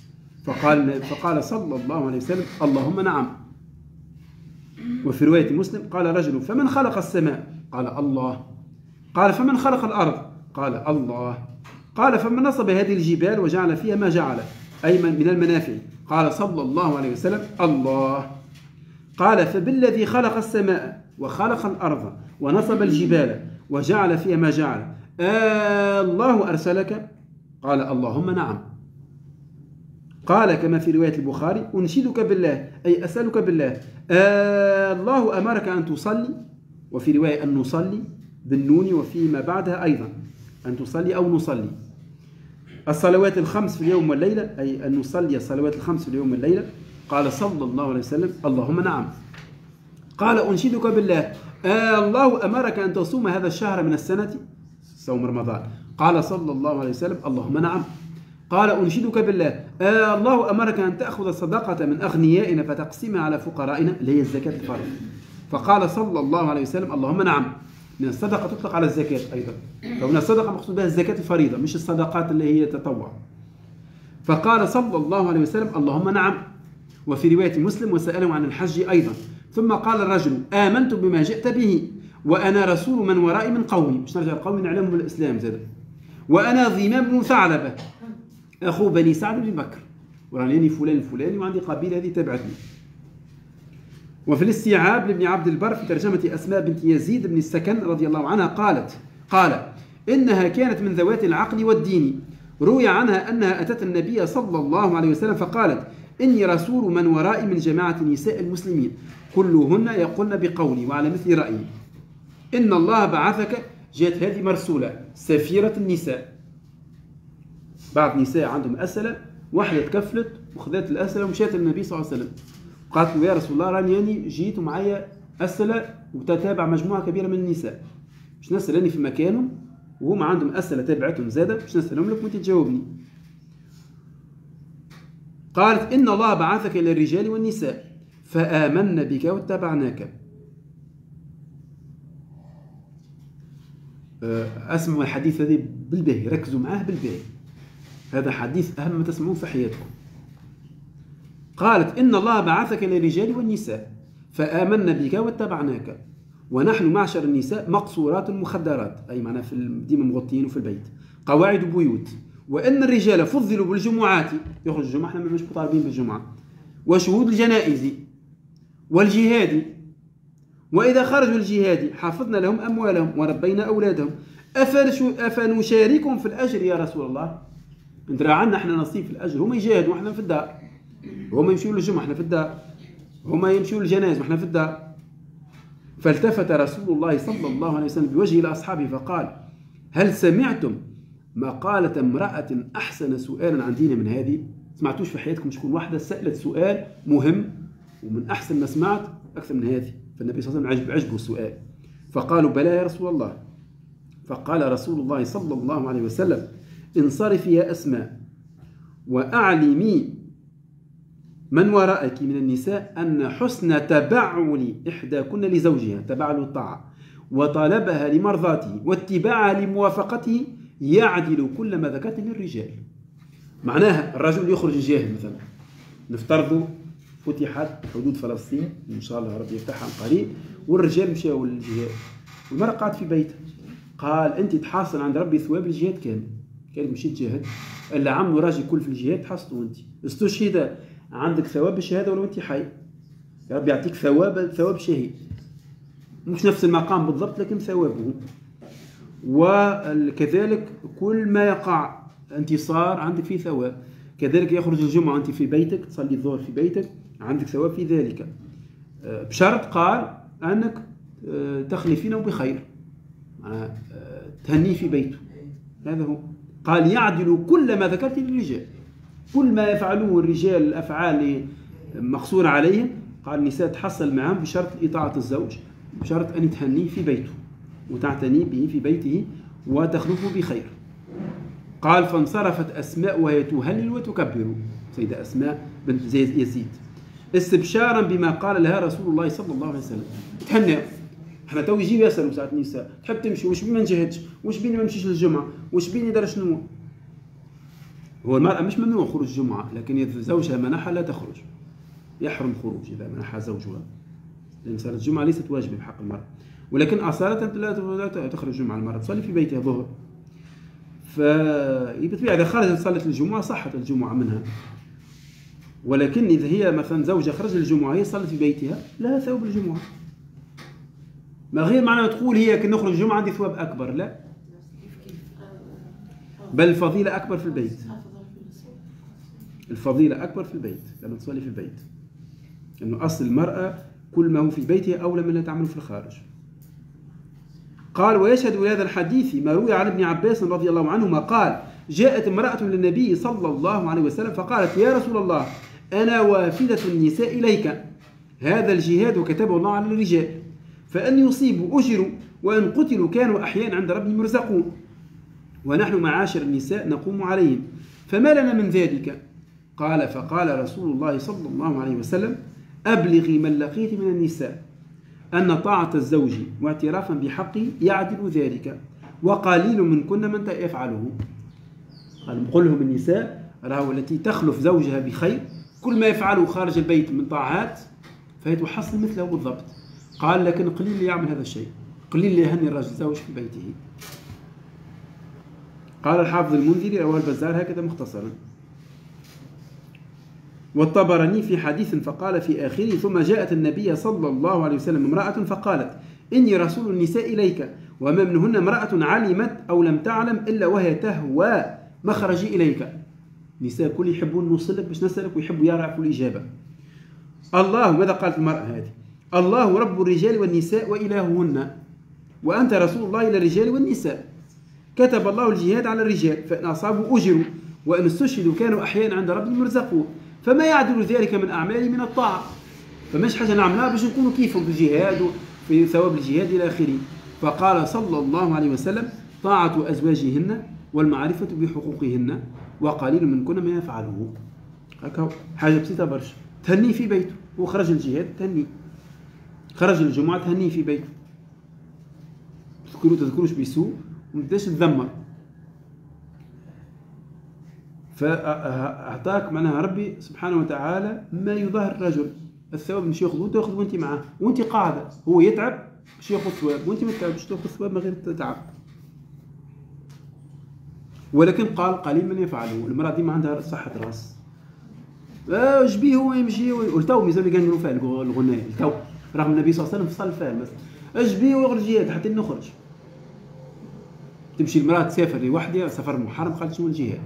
فقال صلى الله عليه وسلم: اللهم نعم. وفي رواية مسلم قال رجل: فمن خلق السماء؟ قال: الله. قال: فمن خلق الأرض؟ قال: الله. قال: فمن نصب هذه الجبال وجعل فيها ما جعل، أي من المنافع؟ قال صلى الله عليه وسلم: الله. قال: فبالذي خلق السماء وخلق الأرض ونصب الجبال وجعل فيها ما جعل، الله أرسلك؟ قال: اللهم نعم. قال كما في رواية البخاري: أنشدك بالله، أي أسألك بالله، الله أمرك أن تصلي؟ وفي رواية أن نصلي بالنون وفيما بعدها أيضا أن تصلي أو نصلي الصلوات الخمس في اليوم والليلة، أي أن نصلي الصلوات الخمس في اليوم والليلة. قال صلى الله عليه وسلم: اللهم نعم. قال: أنشدك بالله، الله أمرك أن تصوم هذا الشهر من السنة، صوم رمضان؟ قال صلى الله عليه وسلم: اللهم نعم. قال: أنشدك بالله، الله أمرك أن تأخذ الصدقة من أغنيائنا فتقسمها على فقرائنا، اللي هي الزكاة الفرض؟ فقال صلى الله عليه وسلم: اللهم نعم. من الصدقة تطلق على الزكاة أيضا، فمن الصدقة مقصود بها الزكاة الفريضة مش الصدقات اللي هي تطوع. فقال صلى الله عليه وسلم: اللهم نعم. وفي رواية مسلم: وسأله عن الحج أيضا. ثم قال الرجل: آمنت بما جئت به وأنا رسول من ورائي من قومي، مش نرجع قومي نعلمهم بالإسلام زاد، وأنا ضمام بن ثعلبة أخو بني سعد بن بكر، وراني فلان الفلاني وعندي قبيلة هذه تبعتني. وفي الاستيعاب لابن عبد البر في ترجمة أسماء بنت يزيد بن السكن رضي الله عنها قال: إنها كانت من ذوات العقل والدين. روي عنها أنها أتت النبي صلى الله عليه وسلم فقالت: إني رسول من ورائي من جماعة نساء المسلمين كلهن يقولن بقولي وعلى مثل رأيي إن الله بعثك. جاءت هذه مرسولة سفيرة النساء، بعض نساء عندهم أسئلة، واحدة تكفلت وخذت الأسئلة ومشات للنبي صلى الله عليه وسلم قالت له يا رسول الله راني جيت ومعايا أسئلة وتتابع مجموعة كبيرة من النساء، باش نسألني في مكانهم وهم عندهم أسئلة تابعتهم زادة باش نسألهم لك وانت تجاوبني. قالت إن الله بعثك إلى الرجال والنساء فآمنا بك واتبعناك. أسمعوا الحديث هذا بالباهي، ركزوا معاه بالباهي، هذا حديث أهم ما تسمعون في حياتكم. قالت إن الله بعثك إلى الرجال والنساء فآمنا بك واتبعناك ونحن معشر النساء مقصورات مخدرات، أي معناها في ديما مغطين وفي البيت قواعد بيوت، وإن الرجال فضلوا بالجمعات، يخرج الجمعة احنا مش مطالبين بالجمعة، وشهود الجنائز والجهاد، وإذا خرجوا الجهاد حافظنا لهم أموالهم وربينا أولادهم أفنشاركهم في الأجر يا رسول الله؟ انت عندنا احنا نصيب في الأجر، هم يجاهدوا واحنا في الدار، هم يمشوا للجمعة احنا في الدار، هم يمشوا للجنائز واحنا في الدار. فالتفت رسول الله صلى الله عليه وسلم بوجهه إلى أصحابه فقال هل سمعتم مقالة امرأة أحسن سؤالا عن دين من هذه؟ سمعتوش في حياتكم شكون واحدة سألت سؤال مهم ومن أحسن ما سمعت أكثر من هذه؟ فالنبي صلى الله عليه وسلم عجبه السؤال، فقالوا بلى يا رسول الله. فقال رسول الله صلى الله عليه وسلم انصرفي يا أسماء وأعلمي من وراءك من النساء أن حسن تبعل إحداكن لزوجها، تبعل الطاعة وطلبها لمرضاته واتباعها لموافقته يعدل كل ما ذكرت للرجال. معناها الرجل يخرج يجاهد مثلا، نفترضوا فتحت حدود فلسطين إن شاء الله ربي يفتحها قريب والرجال مشاوا للجهاد والمرأة قاعد في بيتها، قال أنت تحصل عند ربي ثواب الجهاد كامل، كان مشيت جهاد اللي عملوا راجل كل في الجهاد تحصلوا أنت استشهد عندك ثواب الشهادة ولو أنت حي، يا رب يعطيك ثواب شهيد، مش نفس المقام بالضبط لكن ثوابه. وكذلك كل ما يقع انتصار عندك فيه ثواب، كذلك يخرج الجمعة أنت في بيتك تصلي الظهر في بيتك عندك ثواب في ذلك، بشرط قال أنك تخلفينه بخير، تهنيه في بيته، هذا هو. قال يعدل كل ما ذكرت للرجال، كل ما يفعلوه الرجال الأفعال مقصورة عليهم، قال النساء تحصل معهم بشرط إطاعة الزوج، بشرط أن تهنيه في بيته وتعتني به في بيته وتخلفه بخير. قال فانصرفت أسماء وهي تهلل وتكبر، سيدة أسماء بنت يزيد، استبشارا بما قال لها رسول الله صلى الله عليه وسلم. تهنى، احنا تو يجيو يسالوا ساعات النساء تحب تمشي واش بيني ما نجهدش، واش بيني ما نمشيش للجمعه، واش بيني دار شنو. هو المرأة مش ممنوع خروج الجمعة، لكن إذا زوجها منحها لا تخرج، يحرم خروج إذا منحها زوجها، لأن صلاة الجمعة ليست واجبة بحق المرأة، ولكن أصالة لا تخرج الجمعة، المرأة تصلي في بيتها ظهر، فبالطبيعة إذا خرجت صلت الجمعة صحت الجمعة منها، ولكن إذا هي مثلا زوجها خرج للجمعة هي صلت في بيتها لها ثواب الجمعة، ما غير معنى تقول هي كي نخرج الجمعة عندي ثواب أكبر، لا، بل الفضيلة أكبر في البيت، الفضيلة أكبر في البيت لما تصلي في البيت، لأنه أصل المرأة كل ما هو في بيتها أولى من اللي تعمله في الخارج. قال ويشهد لهذا الحديث ما روي عن ابن عباس رضي الله عنهما قال جاءت امرأة للنبي صلى الله عليه وسلم فقالت يا رسول الله أنا وافدة النساء إليك، هذا الجهاد وكتبه الله على الرجال، فأن يصيبوا أجروا وأن قتلوا كانوا أحياء عند ربهم يرزقون، ونحن معاشر النساء نقوم عليهم، فما لنا من ذلك؟ قال فقال رسول الله صلى الله عليه وسلم أبلغي من لقيت من النساء أن طاعة الزوج واعترافا بحقه يعدل ذلك، وقليل منكن من يفعله. قال قل لهم النساء راهو التي تخلف زوجها بخير كل ما يفعله خارج البيت من طاعات فهي تحصل مثله بالضبط. قال لكن قليل اللي يعمل هذا الشيء، قليل اللي يهني الرجل زوج في بيته. قال الحافظ المنذري رواه البزار هكذا مختصرا. والطبراني في حديث فقال في آخره ثم جاءت النبي صلى الله عليه وسلم امرأة فقالت إني رسول النساء إليك، وما منهن امرأة علمت أو لم تعلم إلا وهي تهوى مخرجي إليك. النساء الكل يحبون نوصل لك باش نسألك ويحبوا يعرفوا الإجابة. الله، ماذا قالت المرأة هذه؟ الله رب الرجال والنساء وإلههن، وأنت رسول الله إلى الرجال والنساء. كتب الله الجهاد على الرجال فإن أصابوا أجروا وإن استشهدوا كانوا أحياء عند ربهم يرزقون، فما يعدل ذلك من أعمال من الطاعة. فماش حاجة نعملها باش نكونوا كيفهم في الجهاد وفي ثواب الجهاد إلى آخره. فقال صلى الله عليه وسلم: طاعة أزواجهن والمعرفة بحقوقهن وقليل منكن ما يفعله. هكا حاجة بسيطة برشا، تهنيه في بيته، وخرج الجهاد تهنيه، خرج الجمعة تهنيه في بيته، تذكروش بسوء ومتبداش تذمر. فأعطاك معناها ربي سبحانه وتعالى ما يظهر الرجل، الثواب مش ياخذ تاخذ وانت معاه، وانت قاعدة، هو يتعب باش ياخذ ثواب وانت ما تتعبش تاخذ ثواب من غير تعب. ولكن قال قليل من يفعله. المرأة ديما عندها صحة راس، اش بيه هو يمشي والتو مازال يقنقلوا فيها الغناية التو، رغم النبي صلى الله عليه وسلم فصل فيها مثلا اش بيه ويخرج جهاد حتى نخرج. تمشي المرأة تسافر لوحدها سفر محرم، قالت شنو الجهاد؟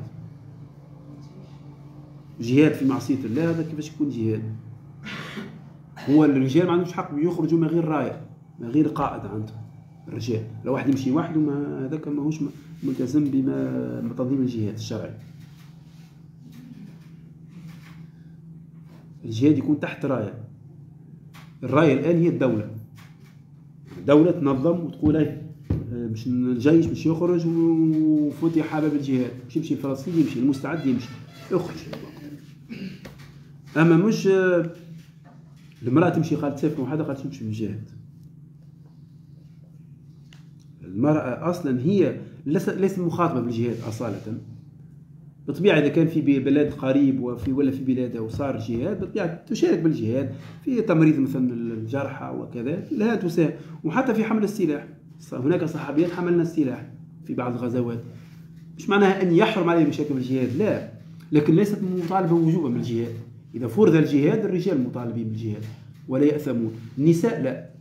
جهاد في معصية الله، هذا كيفاش يكون جهاد؟ هو الرجال ما عندهمش حق يخرجوا من غير راية، من غير قائد عندهم. الرجال لو واحد يمشي وحده ما هذاك ماهوش ملتزم بتنظيم الجهاد الشرعي. الجهاد يكون تحت راية. الراية الآن هي الدولة. الدولة تنظم وتقول ايه مش الجيش مش يخرج وفتح باب الجهاد، مش يمشي فلسطين، يمشي المستعد يمشي يخرج. اما مش المرأة تمشي قالت تسافر وحدها قالت تمشي بالجهاد. المرأة اصلا هي ليست مخاطبة بالجهاد اصالة. بالطبيعة إذا كان في بلاد قريب ولا في بلادها وصار جهاد بالطبيعة تشارك بالجهاد في تمريض مثلا الجرحى وكذا، لا تساهم، وحتى في حمل السلاح. هناك صحابيات حملنا السلاح في بعض الغزوات. مش معناها أن يحرم عليه مشاكل الجهاد، لا، لكن ليست مطالبة وجوبا بالجهاد. إذا فرض الجهاد الرجال مطالبين بالجهاد ولا يأثمون، النساء لا.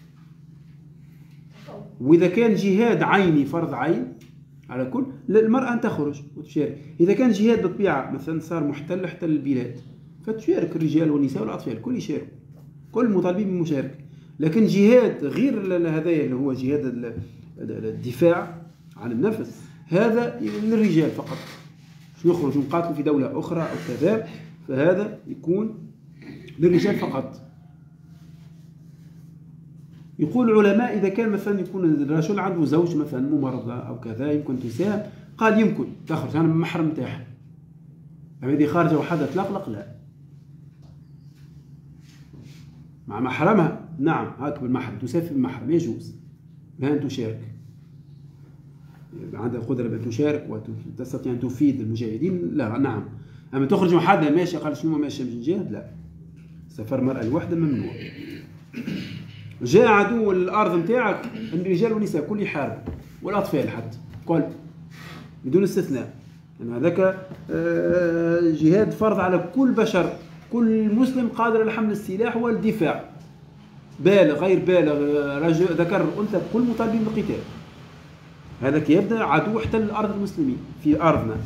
وإذا كان جهاد عيني فرض عين على كل المرأة أن تخرج وتشارك. إذا كان جهاد بالطبيعة مثلا صار محتل البلاد فتشارك الرجال والنساء والأطفال الكل يشارك، كل مطالبين بالمشاركة. لكن جهاد غير هذا اللي هو جهاد الدفاع عن النفس هذا للرجال فقط، باش نخرج نقاتل في دولة أخرى أو كذا، فهذا يكون للرجال فقط. يقول العلماء إذا كان مثلا يكون الرجل عنده زوج مثلا ممرضة أو كذا يمكن تساهم، قال يمكن تخرج أنا من المحرم نتاعها. أما إذا خارجة وحدها تلقلق لا، مع محرمها نعم هاك بالمحرم تسافر بالمحرم يجوز لها أن تشارك، عندها القدرة بأن تشارك وتستطيع أن تفيد المجاهدين لا نعم. أما تخرج وحدها ماشي قال شنو ماشي من جهاد لا، سفر المرأة الوحدة ممنوع. جاء عدو الأرض نتاعك الرجال والنساء كل يحارب والأطفال حتى كل بدون استثناء، لأن يعني هذاك جهاد فرض على كل بشر، كل مسلم قادر على حمل السلاح والدفاع، بالغ غير بالغ رجل ذكر أنثى كل مطالبين بالقتال. هذا كيبدأ عدو احتل أرض المسلمين في أرضنا،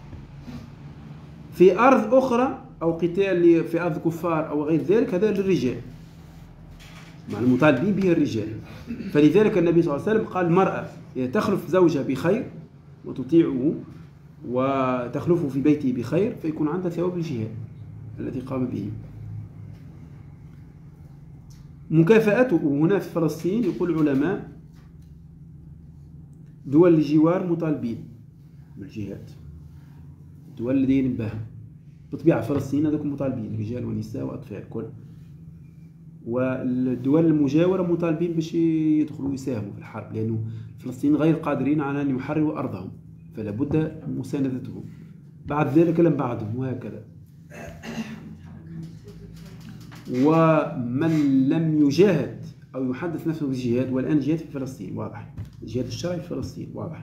في أرض أخرى أو قتال في أرض كفار أو غير ذلك هذا للرجال، مع المطالبين به الرجال. فلذلك النبي صلى الله عليه وسلم قال المرأة تخلف زوجها بخير وتطيعه وتخلفه في بيته بخير فيكون عندها ثواب الجهاد الذي قام به. مكافأته هنا في فلسطين يقول العلماء دول الجوار مطالبين بالجهاد، الدول اللي دايرين بها بطبيعة فلسطين هذوك مطالبين رجال ونساء وأطفال كل، والدول المجاورة مطالبين باش يدخلوا يساهموا في الحرب، لأنه الفلسطينيين غير قادرين على أن يحرروا أرضهم فلا بد مساندتهم بعد ذلك لم بعدهم وهكذا. ومن لم يجاهد أو يحدث نفسه بالجهاد، والآن الجهاد في فلسطين واضح، الجهاد الشرعي في فلسطين واضح،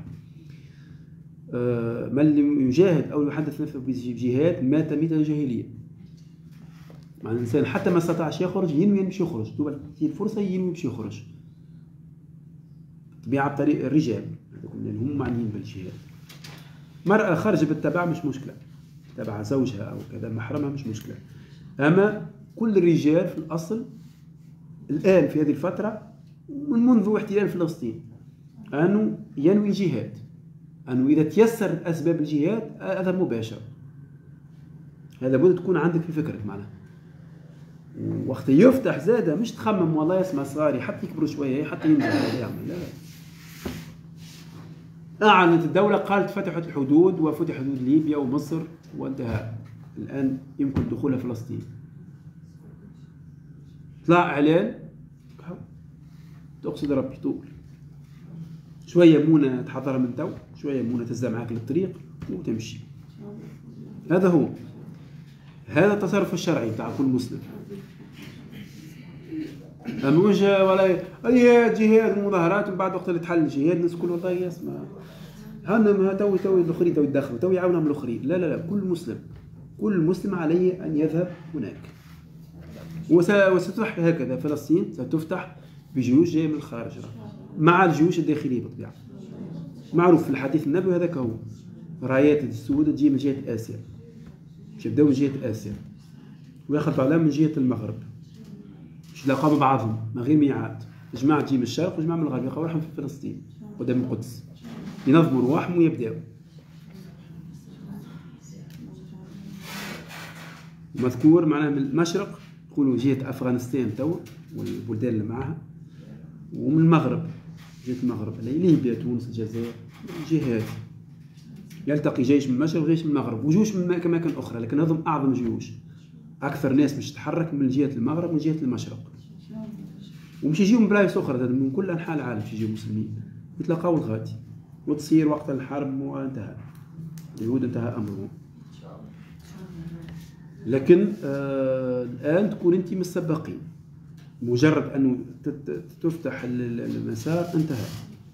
من لم يجاهد أو يحدث نفسه بالجهاد مات ميتة جاهلية. مع الإنسان حتى ما استطاعش يخرج ينوي يمشي يخرج، تبقى الفرصة ينوي يمشي يخرج طبيعة بطريق الرجال لأن هم معنيين بالجهاد. مرأة خرج بالتبع مش مشكلة، تبع زوجها أو كذا محرمها مش مشكلة. أما كل الرجال في الأصل الآن في هذه الفترة منذ احتلال فلسطين أنه ينوي الجهاد، أنه إذا تيسر أسباب الجهاد هذا مباشر. هذا بد تكون عندك في فكرك معناها. وقت يفتح زادة مش تخمم والله يسمع صغاري حتى يكبروا شوية حتى ينجح هذا يعمل، لا لا. أعلنت الدولة قالت فتحت الحدود وفتح حدود ليبيا ومصر وانتهى. الآن يمكن دخول فلسطين. طلع إعلان تقصد ربي طول شوية مونة تحضر من تو، شوية مونة تزع معاك للطريق وتمشي. هذا هو، هذا التصرف الشرعي بتاع كل مسلم. أما وجه ولا جهاد ومظاهرات ومن بعد وقت اللي تحل الجهاد الناس كل والله يسمع هنم توي الأخرين توي يدخلوا توي يعاونهم الآخرين. لا لا لا، كل مسلم عليه أن يذهب هناك. وستفتح هكذا فلسطين ستفتح بجيوش جاية من الخارج مع الجيوش الداخلية بالطبيعة. معروف في الحديث النبوي هذاك هو، رايات السود تجي من جهة آسيا، مش يبداو من جهة آسيا وياخذ علام من جهة المغرب، مش يلاقوا بعضهم من غير ميعاد. جماعة تجي من الشرق وجماعة من الغرب يلقاو روحهم في فلسطين قدام القدس، ينظموا رواحهم ويبداو. مذكور معناها من المشرق يقولوا جهة أفغانستان تو والبلدان اللي معها، ومن المغرب جهة المغرب ليبيا تونس الجزائر جهات يلتقي جيش من المشرق وجيش من المغرب وجيوش من أماكن أخرى، لكن هذم أعظم جيوش. أكثر ناس مش تتحرك من جهة المغرب ومن جهة المشرق، ومش يجيو من بلايص أخرى من كل أنحاء العالم يجيو مسلمين يتلاقاو الغادي وتصير وقت الحرب وانتهى اليهود انتهى أمرهم. لكن الآن تكون أنت من السباقين، مجرد أنه تفتح المسار انتهى.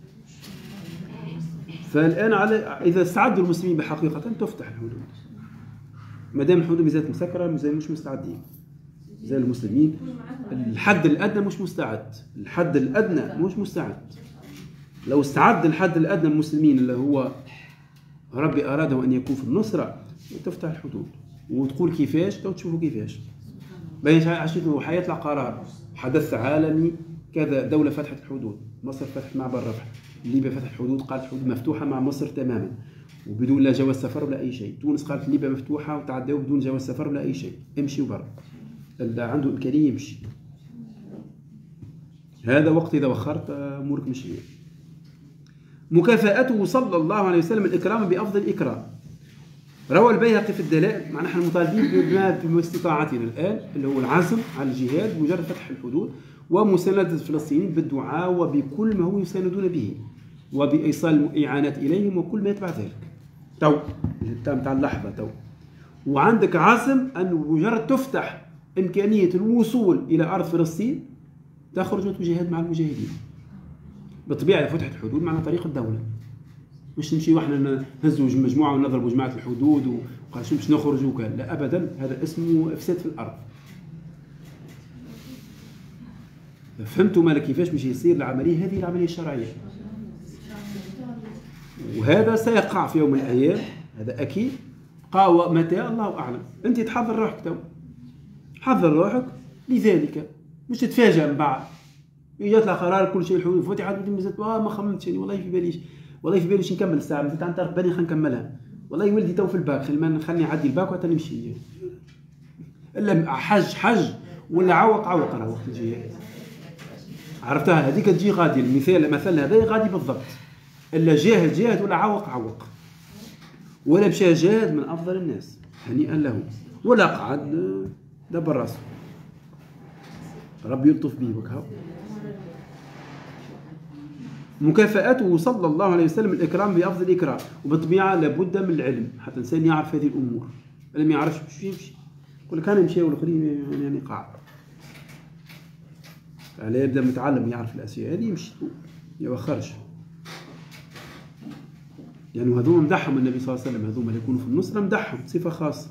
فالآن إذا استعدوا المسلمين بحقيقة تفتح الحدود، ما دام الحدود مازالت مسكرة زي مش مستعدين زي المسلمين. الحد الأدنى مش مستعد، الحد الأدنى مش مستعد. لو استعد الحد الأدنى من المسلمين اللي هو ربي أراده أن يكون في النصرة تفتح الحدود وتقول كيفاش تشوفوا كيفاش. بين عشان حيطلع قرار حدث عالمي كذا، دولة فتحت الحدود، مصر فتحت معبر رفح، ليبيا فتحت الحدود قالت الحدود مفتوحة مع مصر تماما وبدون لا جواز سفر ولا أي شيء. تونس قالت ليبيا مفتوحة وتعدوا بدون جواز سفر ولا أي شيء، امشي وبرا اللي عنده إمكانية يمشي. هذا وقت إذا وخرت أمورك مشية. مكافأته صلى الله عليه وسلم الإكرام بأفضل إكرام. روى البيهقي في الدلائل، معنى نحن مطالبين بما باستطاعتنا الآن اللي هو العزم على الجهاد بمجرد فتح الحدود ومساندة الفلسطينيين بالدعاء وبكل ما هو يساندون به وبإيصال الإعانات إليهم وكل ما يتبع ذلك. تو متاع اللحظة تو، وعندك عزم أن مجرد تفتح إمكانية الوصول إلى أرض فلسطين تخرج وتجاهد مع المجاهدين. بالطبيعة فتحت الحدود معنى طريق الدولة، مش نمشي واحنا نهزوا مجموعة ونضربوا جماعة الحدود وقال شو باش نخرجوا وكان، لا أبدا، هذا اسمه إفساد في الأرض. فهمتوا مالك كيفاش باش يصير العملية هذه العملية الشرعية، وهذا سيقع في يوم من الأيام، هذا أكيد. قاوة متى الله أعلم. أنت تحضر روحك تو، حضر روحك لذلك، مش تتفاجأ من بعد يطلع قرار كل شيء الحدود فتحت ما خممتش يعني والله في بالي نكمل الساعة مازلت عن طرف بالي خلينا نكملها، والله ولدي تو في الباك خليني نعدي الباك وحتى نمشي. إلا حج ولا عوق راه وقت الجهاد. عرفتها هذيك تجي غادي، المثال هذا غادي بالضبط. إلا جاهد ولا عوق ولا مشى جاهد من أفضل الناس هنيئا له، ولا قعد دبر راسه ربي يلطف به وكهو. مكافأته صلى الله عليه وسلم الإكرام بأفضل إكرام. وبالطبيعة لابد من العلم حتى الإنسان يعرف هذه الأمور. اللي ما يعرفش مش يمشي، يقول لك أنا يمشي والآخرين يعني قاعد. عليه يبدأ متعلم يعرف الأشياء هذه يمشي يوخرش. يعني هذوما مدحهم النبي صلى الله عليه وسلم، هذوما اللي يكونوا في النصرة مدحهم صفة خاصة.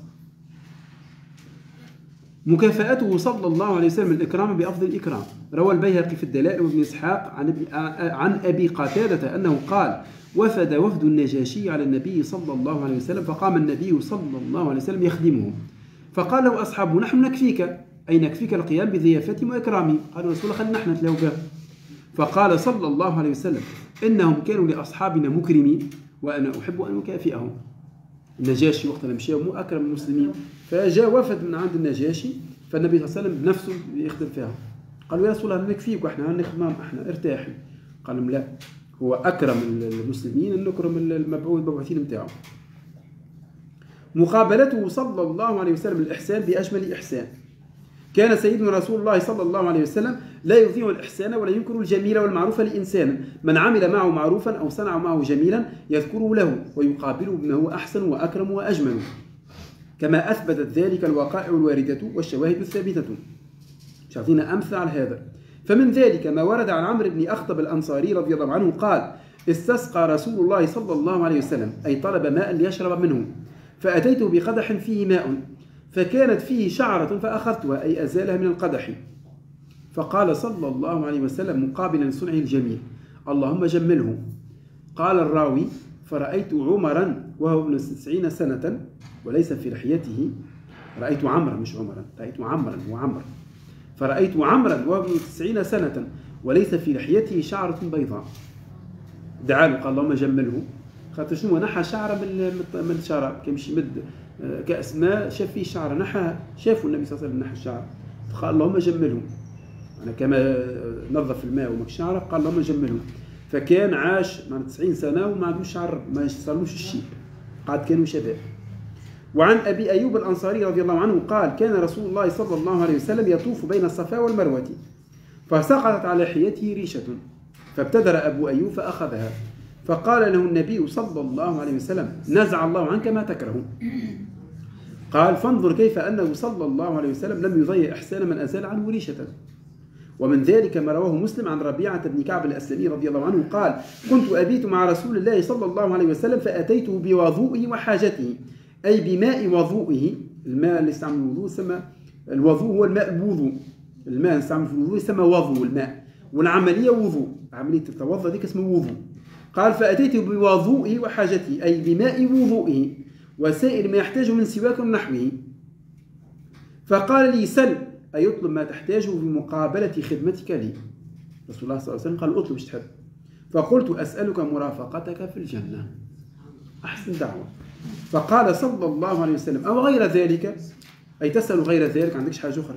مكافأته صلى الله عليه وسلم الإكرام بأفضل الإكرام. روى البيهقي في الدلائل وابن إسحاق عن أبي قتادة أنه قال: وفد وفد النجاشي على النبي صلى الله عليه وسلم، فقام النبي صلى الله عليه وسلم يخدمهم، فقال له أصحابه: نحن نكفيك، أي نكفيك القيام بضيافتهم وإكرامهم. قالوا: رسول الله خلينا نحن نتلاو بها. فقال صلى الله عليه وسلم: إنهم كانوا لأصحابنا مكرمين وأنا أحب أن أكافئهم. النجاشي وقت مشى مو أكرم المسلمين، فجاء وفد من عند النجاشي، فالنبي صلى الله عليه وسلم بنفسه يخدم فيهم. قالوا: يا رسول الله نكفيك وإحنا نخدم، إحنا ارتاحي. قال لهم: لا، هو أكرم المسلمين أن نكرم المبعوثين نتاعهم. مقابلته صلى الله عليه وسلم الإحسان بأجمل إحسان. كان سيدنا رسول الله صلى الله عليه وسلم لا يضيع الإحسان ولا ينكر الجميل والمعروف لإنسان، من عمل معه معروفا أو صنع معه جميلا يذكره له ويقابله بما هو أحسن وأكرم وأجمل، كما أثبتت ذلك الوقائع الواردة والشواهد الثابتة. شاطينا أمثل على هذا. فمن ذلك ما ورد عن عمرو بن أخطب الأنصاري رضي الله عنه قال: استسقى رسول الله صلى الله عليه وسلم، أي طلب ماء ليشرب منه، فأتيته بقدح فيه ماء، فكانت فيه شعرة فأخذتها، أي أزالها من القدح. فقال صلى الله عليه وسلم مقابلا صنعه الجميل: اللهم جمله. قال الراوي: فرأيت عمرا وهو ابن 90 سنة وليس في لحيته، رأيت عمرا مش عمرا، رأيت عمرا وعمر، فرأيت عمرا وهو ابن 90 سنة وليس في لحيته شعرة بيضاء. دعا له قال: اللهم جمله، خاطر شنو نحى شعره من الشعر، كيمشي مد كأس ماء شاف فيه شعره نحى، شافوا النبي صلى الله عليه وسلم نحى الشعر، فقال: اللهم جمله. أنا كما نظف الماء ومك شعره قال: اللهم جمله. فكان عاش مع 90 سنة وما عندوش شعر، ما صارلوش الشيء، قعد كانوا شباب. وعن أبي أيوب الأنصاري رضي الله عنه قال: كان رسول الله صلى الله عليه وسلم يطوف بين الصفا والمروة، فسقطت على لحيته ريشة، فابتدر أبو أيوب فأخذها، فقال له النبي صلى الله عليه وسلم: نزع الله عنك ما تكره. قال: فانظر كيف أنه صلى الله عليه وسلم لم يضيع إحسان من أزال عنه ريشة. ومن ذلك ما رواه مسلم عن ربيعة بن كعب الأسلمي رضي الله عنه قال: كنت أبيت مع رسول الله صلى الله عليه وسلم، فأتيته بوضوئه وحاجته، أي بماء وضوئه. الماء اللي يستعمل الوضوء يسمى الوضوء، هو الماء الوضوء، الماء اللي يستعمل في الوضوء يسمى وضوء الماء، والعملية وضوء، عملية التوضؤ ديك اسمه وضوء. قال: فأتيته بوضوئه وحاجته، أي بماء وضوئه وسائر ما يحتاجه من سواك ونحوه. فقال لي: سل، أي اطلب ما تحتاجه بمقابلة خدمتك لي. رسول الله صلى الله عليه وسلم قال: اطلب ايش تحب. فقلت: أسألك مرافقتك في الجنة. أحسن دعوة. فقال صلى الله عليه وسلم: أو غير ذلك، أي تسأل غير ذلك، عندكش حاجة أخرى.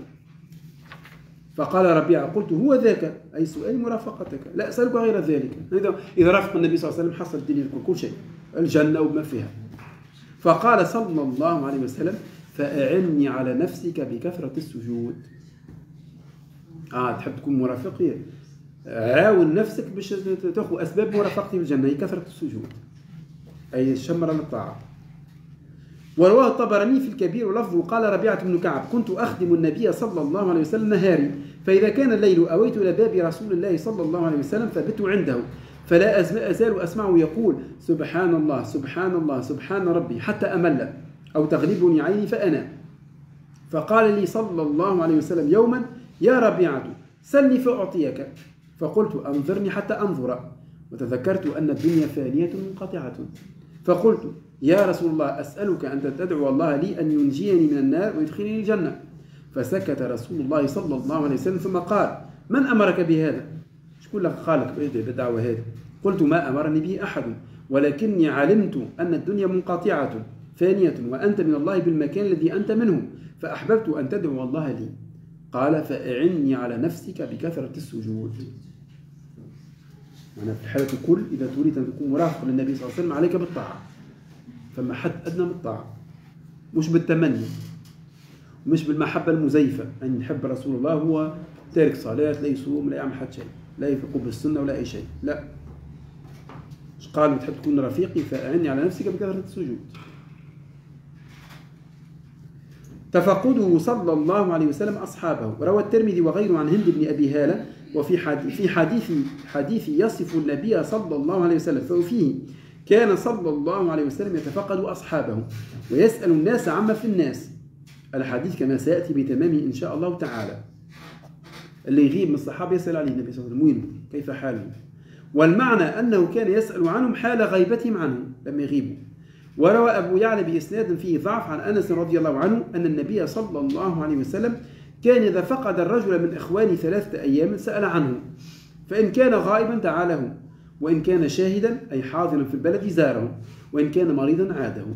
فقال ربيعة: قلت: هو ذاك، أي سؤال مرافقتك، لا أسألك غير ذلك. إذا رافق النبي صلى الله عليه وسلم حصل الدنيا كل شيء، الجنة وما فيها. فقال صلى الله عليه وسلم: فأعني على نفسك بكثرة السجود. تحب تكون مرافقي، عاون نفسك باش تاخذ أسباب مرافقتي في الجنة، هي كثرة السجود، أي الشمر للطاعة. ورواه الطبراني في الكبير ولفظه قال ربيعة بن كعب: كنت أخدم النبي صلى الله عليه وسلم نهاري، فإذا كان الليل أويت إلى باب رسول الله صلى الله عليه وسلم فبت عنده، فلا أزال أسمعه يقول: سبحان الله سبحان الله سبحان ربي، حتى أمل أو تغلبني عيني فأنا. فقال لي صلى الله عليه وسلم يوما: يا ربيعة سلني فأعطيك. فقلت: أنظرني حتى أنظر، وتذكرت أن الدنيا فانية منقطعة، فقلت: يا رسول الله أسألك أن تدعو الله لي أن ينجيني من النار ويدخلني الجنة. فسكت رسول الله صلى الله عليه وسلم ثم قال: من أمرك بهذا؟ شكون لك قالك بالدعوة هذه؟ قلت: ما أمرني به أحد، ولكني علمت أن الدنيا منقطعة فانية وأنت من الله بالمكان الذي أنت منه، فأحببت أن تدعو الله لي. قال: فأعني على نفسك بكثرة السجود. يعني في الحالة الكل إذا تريد أن تكون مرافق للنبي صلى الله عليه وسلم عليك بالطاعة، فما حد أدنى من الطاعة، مش بالتمني، مش بالمحبة المزيفة، أن يحب رسول الله هو تارك صلاة لا يصوم لا يعمل حد شيء، لا يفقه بالسنة ولا أي شيء، لا. قال: تحب تكون رفيقي فأعني على نفسك بكثرة السجود. تفقده صلى الله عليه وسلم أصحابه. روى الترمذي وغيره عن هند بن أبي هالة وفي حديث يصف النبي صلى الله عليه وسلم، فيه: كان صلى الله عليه وسلم يتفقد أصحابه ويسأل الناس عما في الناس. الحديث كما سيأتي بتمامه إن شاء الله تعالى. اللي يغيب من الصحابة يسأل عليه النبي صلى الله عليه وسلم: وينه؟ كيف حاله؟ والمعنى أنه كان يسأل عنهم حال غيبتهم عنه لما يغيبوا. وروى أبو يعلى بإسناد فيه ضعف عن أنس رضي الله عنه أن النبي صلى الله عليه وسلم كان إذا فقد الرجل من إخوانه 3 أيام سأل عنه، فإن كان غائبا دعا له، وإن كان شاهدا أي حاضرا في البلد زاره، وإن كان مريضا عاده.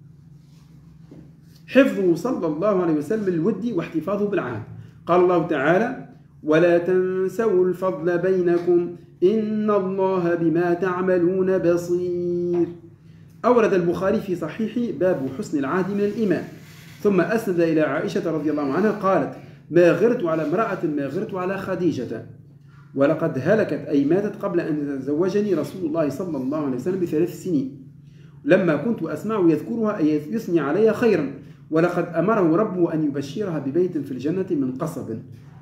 حفظه صلى الله عليه وسلم الود واحتفاظه بالعهد. قال الله تعالى: ولا تنسوا الفضل بينكم إن الله بما تعملون بصير. أورد البخاري في صحيحه باب حسن العهد من الإيمان، ثم أسند إلى عائشة رضي الله عنها قالت: ما غرت على امرأة ما غرت على خديجة، ولقد هلكت أي ماتت قبل أن يتزوجني رسول الله صلى الله عليه وسلم ب3 سنين، لما كنت أسمع يذكرها أي يثني علي خيرا، ولقد أمره ربه أن يبشرها ببيت في الجنة من قصب.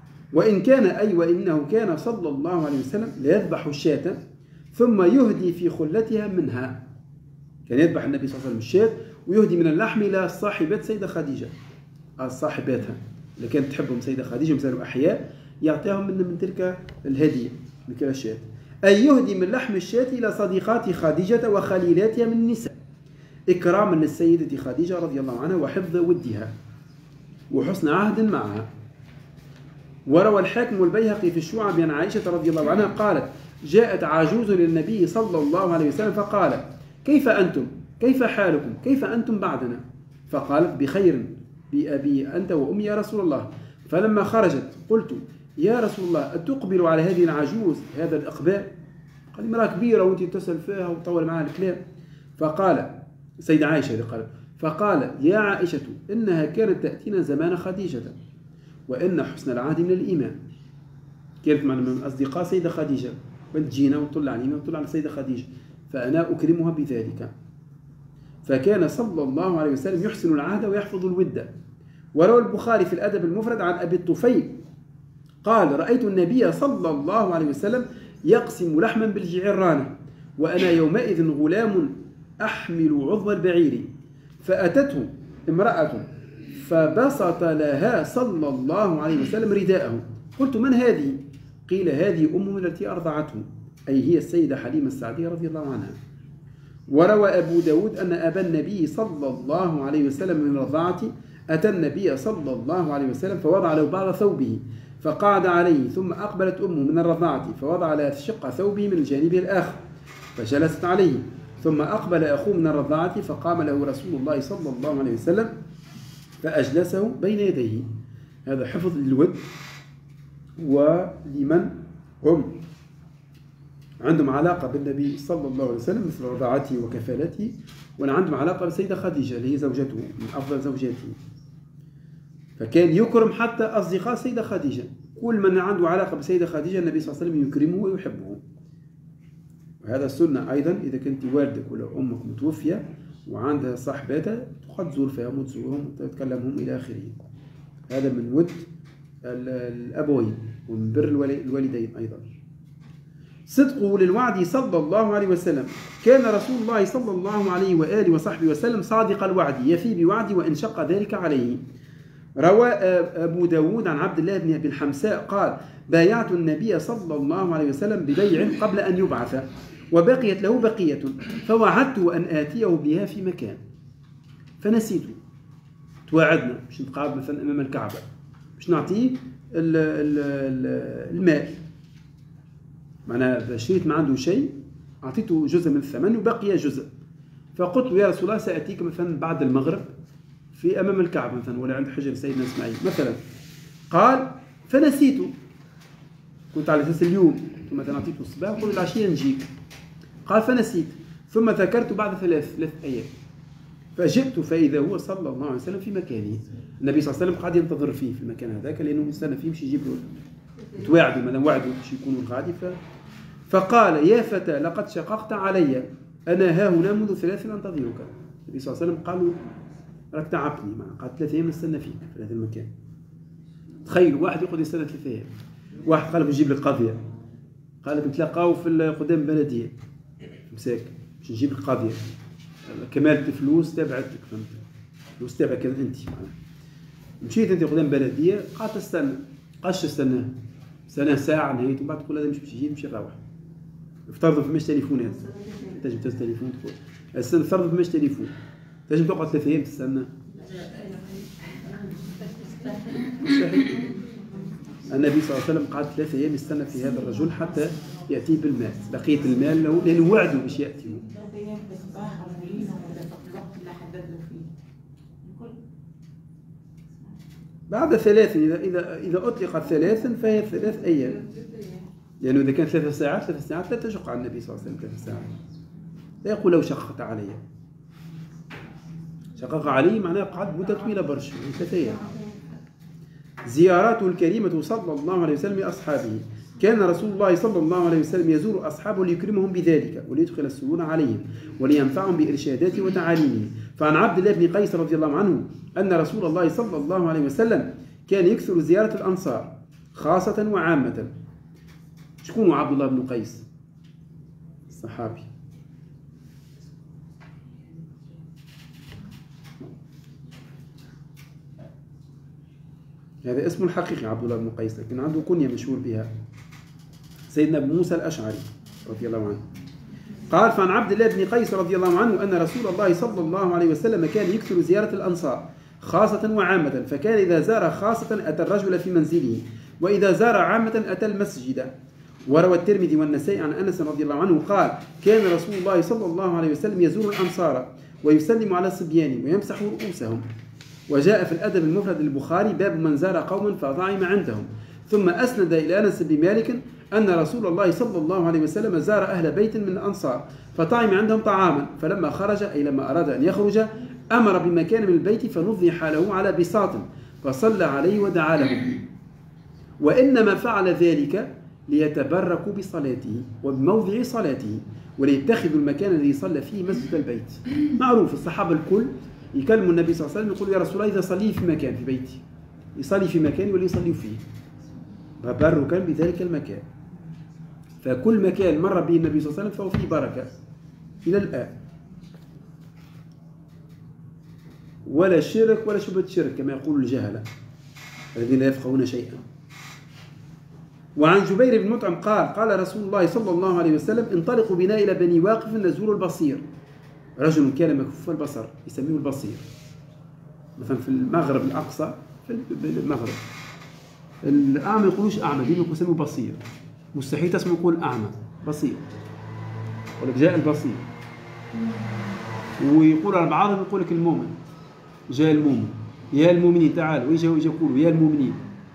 وإنه كان صلى الله عليه وسلم ليذبح الشاة ثم يهدي في خلتها منها. كان يذبح النبي صلى الله عليه وسلم الشاة ويهدي من اللحم إلى صاحبات سيدة خديجة، صاحباتها اللي كانت تحبهم سيدة خديجة مثلا أحياء، يعطيهم من تلك الهدية من تلك الشاة، أي يهدي من لحم الشاة إلى صديقات خديجة وخليلاتها من النساء، إكراما للسيدة خديجة رضي الله عنها وحفظ ودها وحسن عهد معها. وروى الحاكم والبيهقي في الشعب عن عائشة رضي الله عنها قالت: جاءت عجوز للنبي صلى الله عليه وسلم فقالت: كيف أنتم؟ كيف حالكم؟ كيف أنتم بعدنا؟ فقالت: بخير بأبي أنت وأمي يا رسول الله. فلما خرجت قلت: يا رسول الله أتقبل على هذه العجوز هذا الإقبال؟ قال: امرأة كبيرة وأنت تسأل فيها وتطول معها الكلام. فقال سيدة عائشة قال: فقال: يا عائشة إنها كانت تأتينا زمان خديجة، وإن حسن العهد من الإيمان. كانت من أصدقاء سيدة خديجة، وتجينا وتطلع علينا وتطلع على سيدة خديجة، فأنا أكرمها بذلك. فكان صلى الله عليه وسلم يحسن العهد ويحفظ الود. وروى البخاري في الأدب المفرد عن أبي الطفيل قال: رأيت النبي صلى الله عليه وسلم يقسم لحما بالجعرانة، وأنا يومئذ غلام أحمل عضو البعير، فأتته امرأة فبسط لها صلى الله عليه وسلم رداءه. قلت: من هذه؟ قيل: هذه أمه التي أرضعته، أي هي السيدة حليمة السعدية رضي الله عنها. وروى أبو داود أن أبا النبي صلى الله عليه وسلم من الرضاعة أتى النبي صلى الله عليه وسلم فوضع له بعض ثوبه فقعد عليه، ثم أقبلت أمه من الرضاعة فوضع لها شق ثوبه من الجانب الآخر فجلست عليه، ثم أقبل أخوه من الرضاعة فقام له رسول الله صلى الله عليه وسلم فأجلسه بين يديه. هذا حفظ للود ولمن هم عندهم علاقة بالنبي صلى الله عليه وسلم مثل رضاعته وكفالته، وأنا عندهم علاقة بالسيدة خديجة اللي هي زوجته من أفضل زوجاته، فكان يكرم حتى أصدقاء السيدة خديجة. كل من عنده علاقة بالسيدة خديجة النبي صلى الله عليه وسلم يكرمه ويحبه. وهذا السنة أيضا إذا كنت والدك ولا أمك متوفية وعندها صاحباتها قد تزور فيهم وتزورهم وتتكلمهم إلى آخره. هذا من ود الأبوين ومن بر الوالدين أيضا. صدقه للوعد صلى الله عليه وسلم. كان رسول الله صلى الله عليه وآله وصحبه وسلم صادق الوعد يفي بوعده وإن شق ذلك عليه. روى أبو داود عن عبد الله بن أبي الحمساء قال: بايعت النبي صلى الله عليه وسلم ببيع قبل أن يبعث، وبقيت له بقية، فوعدته أن آتيه بها في مكان فنسيته. توعدنا باش نتقابل مثلا أمام الكعبة باش نعطيه المال، معناها شريت ما عنده شيء أعطيته جزء من الثمن وبقي جزء، فقلت له: يا رسول الله سأتيك مثلا بعد المغرب في أمام الكعبة مثلا ولا عند حجر سيدنا إسماعيل مثلا. قال: فنسيته، كنت على أساس اليوم ثم أعطيته الصباح وقلت العشية نجيك. قال: فنسيت، ثم ذكرت بعد ثلاث أيام فجئت فإذا هو صلى الله عليه وسلم في مكانه. النبي صلى الله عليه وسلم قاعد ينتظر فيه في المكان هذاك لأنه استنى فيه مش يجيب له تواعده ما دام وعده باش يكونوا غادي. فقال: يا فتى لقد شققت علي، أنا ها هنا منذ 3 أنتظرك. النبي صلى الله عليه وسلم قال له: راك تعبتني، قعدت 3 أيام نستنى فيك في هذا المكان. تخيل واحد يقعد يستنى 3 أيام. واحد قال لك نجيب لك قضية، قال لك نتلاقاو في قدام بلدية مساك باش نجيب لك قضية، كمالة الفلوس تبعتك، فهمت؟ الفلوس تبعك انت معناها. مشيت انت قدام بلدية قعدت تستنى، قاش تستناه ساعة نهاية، ومن بعد تقول هذا مش باش يجي، مش يروح. افترضوا فماش تليفونات، تنجم تهز تليفون تقول السنة افترضوا فماش تليفون، تنجم تقعد 3 أيام تستنى؟ مستحيل. النبي صلى الله عليه وسلم قعد 3 أيام يستنى في هذا الرجل حتى يأتيه بالمال، بقية المال لأنه وعده باش يأتيه. بعد 3 إذا أطلقت 3 فهي 3 أيام، لأنه إذا كان 3 ساعات 3 ساعات لا تشق على النبي صلى الله عليه وسلم 3 ساعات. لا يقول لو شققت علي، شقق علي معناه قعد مدة طويلة برشا 3 أيام. زياراته الكريمة صلى الله عليه وسلم لأصحابه، كان رسول الله صلى الله عليه وسلم يزور أصحابه ليكرمهم بذلك وليدخل السرور عليهم ولينفعهم بإرشاداته وتعاليمه. فعن عبد الله بن قيس رضي الله عنه أن رسول الله صلى الله عليه وسلم كان يكثر زيارة الأنصار خاصة وعامة. شكون عبد الله بن قيس؟ الصحابي. هذا اسمه الحقيقي عبد الله بن قيس، لكن عنده كنية مشهور بها، سيدنا أبو موسى الأشعري رضي الله عنه. قال: فعن عبد الله بن قيس رضي الله عنه أن رسول الله صلى الله عليه وسلم كان يكثر زيارة الأنصار خاصة وعامة، فكان إذا زار خاصة أتى الرجل في منزله، وإذا زار عامة أتى المسجد. وروى الترمذي والنسائي عن أنس رضي الله عنه قال: كان رسول الله صلى الله عليه وسلم يزور الأنصار ويسلم على الصبيان ويمسح رؤوسهم. وجاء في الأدب المفرد للبخاري باب من زار قوما فطعم عندهم. ثم أسند إلى أنس بن مالك أن رسول الله صلى الله عليه وسلم زار أهل بيت من الأنصار فطعم عندهم طعاما، فلما خرج أي لما أراد أن يخرج أمر بمكان من البيت فنضي حاله على بساط فصلى عليه ودعا له، وإنما فعل ذلك ليتبركوا بصلاته وبموضع صلاته وليتخذوا المكان الذي صلى فيه مسجد البيت. معروف الصحابة الكل يكلموا النبي صلى الله عليه وسلم يقولوا: يا رسول الله إذا صلي في مكان في بيتي، يصلي في مكاني ولا يصلي فيه، فبركا بذلك المكان. فكل مكان مر به النبي صلى الله عليه وسلم فهو فيه بركة إلى الآن، ولا شرك ولا شبهة شرك كما يقول الجهلة الذين لا يفقهون شيئا. وعن جبير بن مطعم قال: قال رسول الله صلى الله عليه وسلم: انطلقوا بنا إلى بني واقف نزور البصير. رجل كان مكفوف البصر يسميه البصير، مثلا في المغرب الأقصى في المغرب الأعمى يقولوش أعمى، ديما يسموه بصير، مستحيل تسمع يقول أعمى، بصير، يقول لك جاء البصير. ويقول على بعضهم يقول لك المؤمن، جاء المؤمن، يا المؤمنين تعالوا، ويجي يقولوا يا المؤمنين.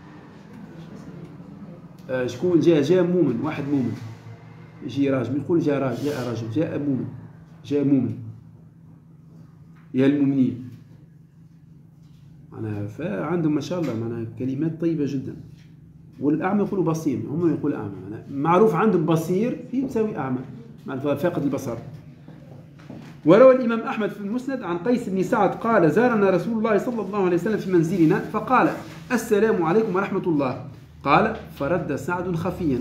شكون جاء مؤمن، واحد مؤمن، يجي راجل يقول جاء راجل، جاء رجل، جاء مؤمن، جاء مؤمن، يا المؤمنين. معناها فعندهم ما شاء الله معناها كلمات طيبة جدا. والأعمى يقولوا بصير، هم يقولوا أعمى، معروف عندهم بصير يساوي أعمى مع فاقد البصر. وروى الإمام أحمد في المسند عن قيس بن سعد قال: زارنا رسول الله صلى الله عليه وسلم في منزلنا فقال: السلام عليكم ورحمة الله. قال: فرد سعد خفيا،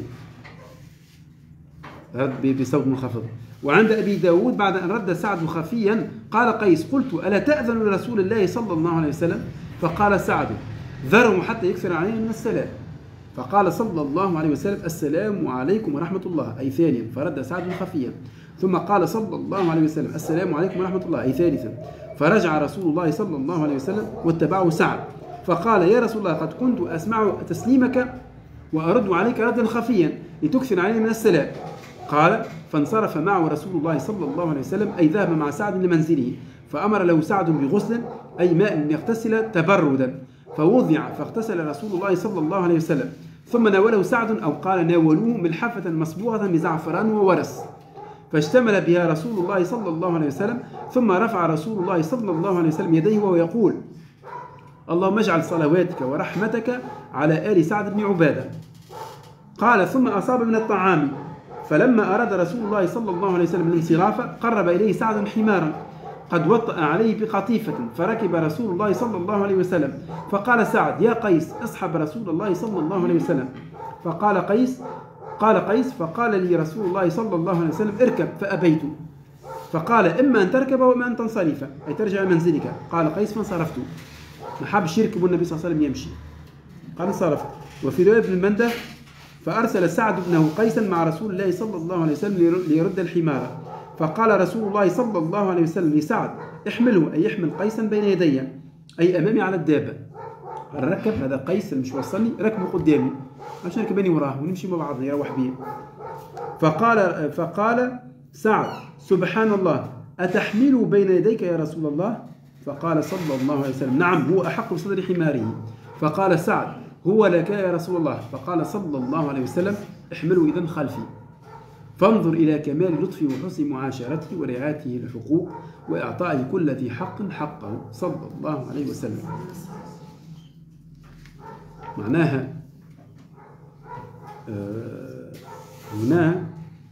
رد بصوت منخفض. وعند أبي داود بعد أن رد سعد خفيا قال قيس: قلت: ألا تأذن لرسول الله صلى الله عليه وسلم؟ فقال سعد: ذرهم حتى يكثر علينا من السلام. فقال صلى الله عليه وسلم: السلام عليكم ورحمة الله، أي ثانيا، فرد سعد خفيا. ثم قال صلى الله عليه وسلم: السلام عليكم ورحمة الله، أي ثالثا. فرجع رسول الله صلى الله عليه وسلم واتبعه سعد فقال: يا رسول الله قد كنت أسمع تسليمك وأرد عليك ردا خفيا لتكثر علينا من السلام. قال: فانصرف معه رسول الله صلى الله عليه وسلم، أي ذهب مع سعد لمنزله، فأمر له سعد بغسل أي ماء يغتسل تبردا، فوضع فاغتسل رسول الله صلى الله عليه وسلم، ثم ناوله سعد أو قال ناولوه ملحفة مصبوغة بزعفران وورس، فاشتمل بها رسول الله صلى الله عليه وسلم. ثم رفع رسول الله صلى الله عليه وسلم يديه وهو يقول: اللهم اجعل صلواتك ورحمتك على آل سعد بن عبادة. قال: ثم أصاب من الطعام، فلما أراد رسول الله صلى الله عليه وسلم الانصراف قرب إليه سعد حمارا قد وطأ عليه بقطيفة، فركب رسول الله صلى الله عليه وسلم. فقال سعد: يا قيس اصحب رسول الله صلى الله عليه وسلم. قال قيس: فقال لي رسول الله صلى الله عليه وسلم: اركب، فأبيت. فقال: إما أن تركب وإما أن تنصرف، أي ترجع منزلك. قال قيس: فانصرفت. ما حبش يركب النبي صلى الله عليه وسلم يمشي، قال انصرفت. وفي رواية ابن المندى فأرسل سعد بن قيس مع رسول الله صلى الله عليه وسلم ليرد الحمار، فقال رسول الله صلى الله عليه وسلم لسعد: احمله، أي احمل قيسا بين يدي، أي أمامي على الدابة. الركب هذا قيس مش وصلني، ركبه قدامي عشان ركبني وراه ونمشي مع بعضنا يروح بيه. فقال سعد: سبحان الله، أتحمله بين يديك يا رسول الله؟ فقال صلى الله عليه وسلم: نعم، هو أحق بصدر حماره. فقال سعد: هو لك يا رسول الله. فقال صلى الله عليه وسلم: احمله إذن خلفي. فانظر إلى كمال لطفه وحسن معاشرته ورعايته للحقوق وإعطائه كل ذي حق حقه صلى الله عليه وسلم. معناها هنا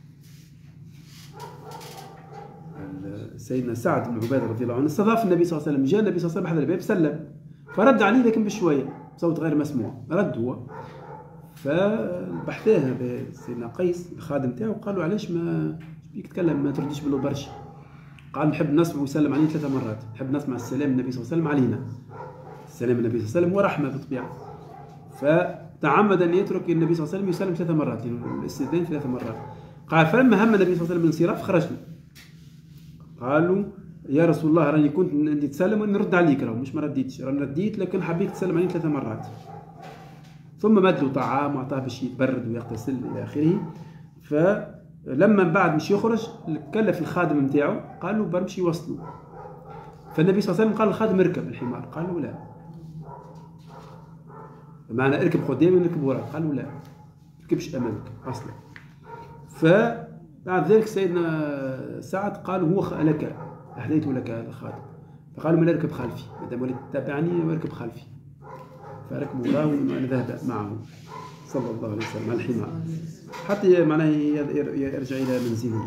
سيدنا سعد بن عبادة رضي الله عنه استضاف النبي صلى الله عليه وسلم، جاء النبي صلى الله عليه وسلم بحذا الباب سلم، فرد عليه لكن بشوية صوت غير مسموع، رد هو. فبحثاه سيدنا قيس الخادم تاعه وقالوا: علاش ما بيك تتكلم، ما ترديش بالله برشا؟ قال: نحب نسمع ويسلم علينا 3 مرات، نحب نسمع السلام النبي صلى الله عليه وسلم علينا، السلام النبي صلى الله عليه وسلم ورحمة بالطبيعة. فتعمد أن يترك النبي صلى الله عليه وسلم يسلم 3 مرات، يعني الاستئذان 3 مرات. قال: فلما هم النبي صلى الله عليه وسلم بالانصراف خرجنا. قالوا: يا رسول الله، راني كنت ندي تسلم ونرد عليك، راه مش ما رديتش، راني رديت لكن حبيت تسلم علينا 3 مرات. ثم مد له طعام وعطاه باش يتبرد ويغتسل الى اخره. فلما بعد مش يخرج كلف الخادم نتاعو، قال له: برمشي يوصلوا. فالنبي صلى الله عليه وسلم قال للخادم: اركب الحمار. قال له: لا. معنى اركب قدامي ونركب وراك. قال له: لا، ما تركبش امامك اصلا. فبعد ذلك سيدنا سعد قال: هو لك، اهديته لك هذا الخادم. فقالوا: من اركب خلفي، ما دام وليت تتابعني واركب خلفي. فركبوا وراه وأنا ذهب معه صلى الله عليه وسلم على الحمار حتى معناه يرجع إلى منزله.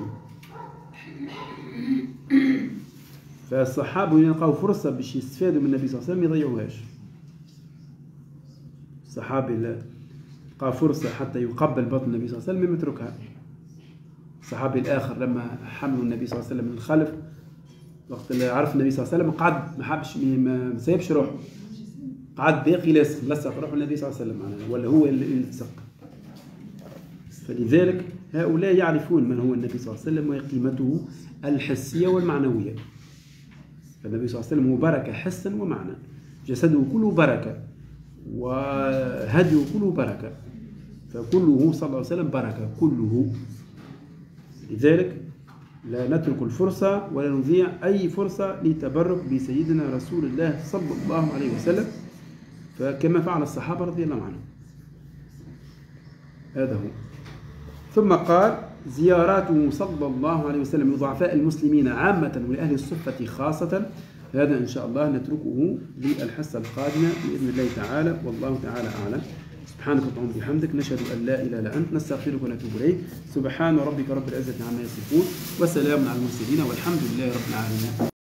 فالصحابة يلقوا فرصة باش يستفادوا من النبي صلى الله عليه وسلم ما يضيعوهاش. الصحابي لقى فرصة حتى يقبل بطن النبي صلى الله عليه وسلم ما يتركها. الصحابي الآخر لما حملوا النبي صلى الله عليه وسلم من الخلف، وقت اللي عرف النبي صلى الله عليه وسلم قعد ما حبش ما سيبش روحه، قعد باقي لصق روح النبي صلى الله عليه وسلم، ولا هو اللي لصق. فلذلك هؤلاء يعرفون من هو النبي صلى الله عليه وسلم وقيمته الحسية والمعنوية. فالنبي صلى الله عليه وسلم هو بركة حسا ومعنى، جسده كله بركة وهديه كله بركة، فكله صلى الله عليه وسلم بركة كله. لذلك لا نترك الفرصة ولا نضيع أي فرصة لتبرك بسيدنا رسول الله صلى الله عليه وسلم، فكما فعل الصحابة رضي الله عنهم. هذا هو. ثم قال: زياراته صلى الله عليه وسلم لضعفاء المسلمين عامة ولأهل الصفة خاصة. هذا إن شاء الله نتركه للحصة القادمة بإذن الله تعالى، والله تعالى أعلم. سبحانك اللهم وبحمدك، نشهد أن لا إله إلا أنت، نستغفرك ونتوب إليك. سبحان ربك رب العزة عما يصفون، وسلام على المرسلين، والحمد لله رب العالمين.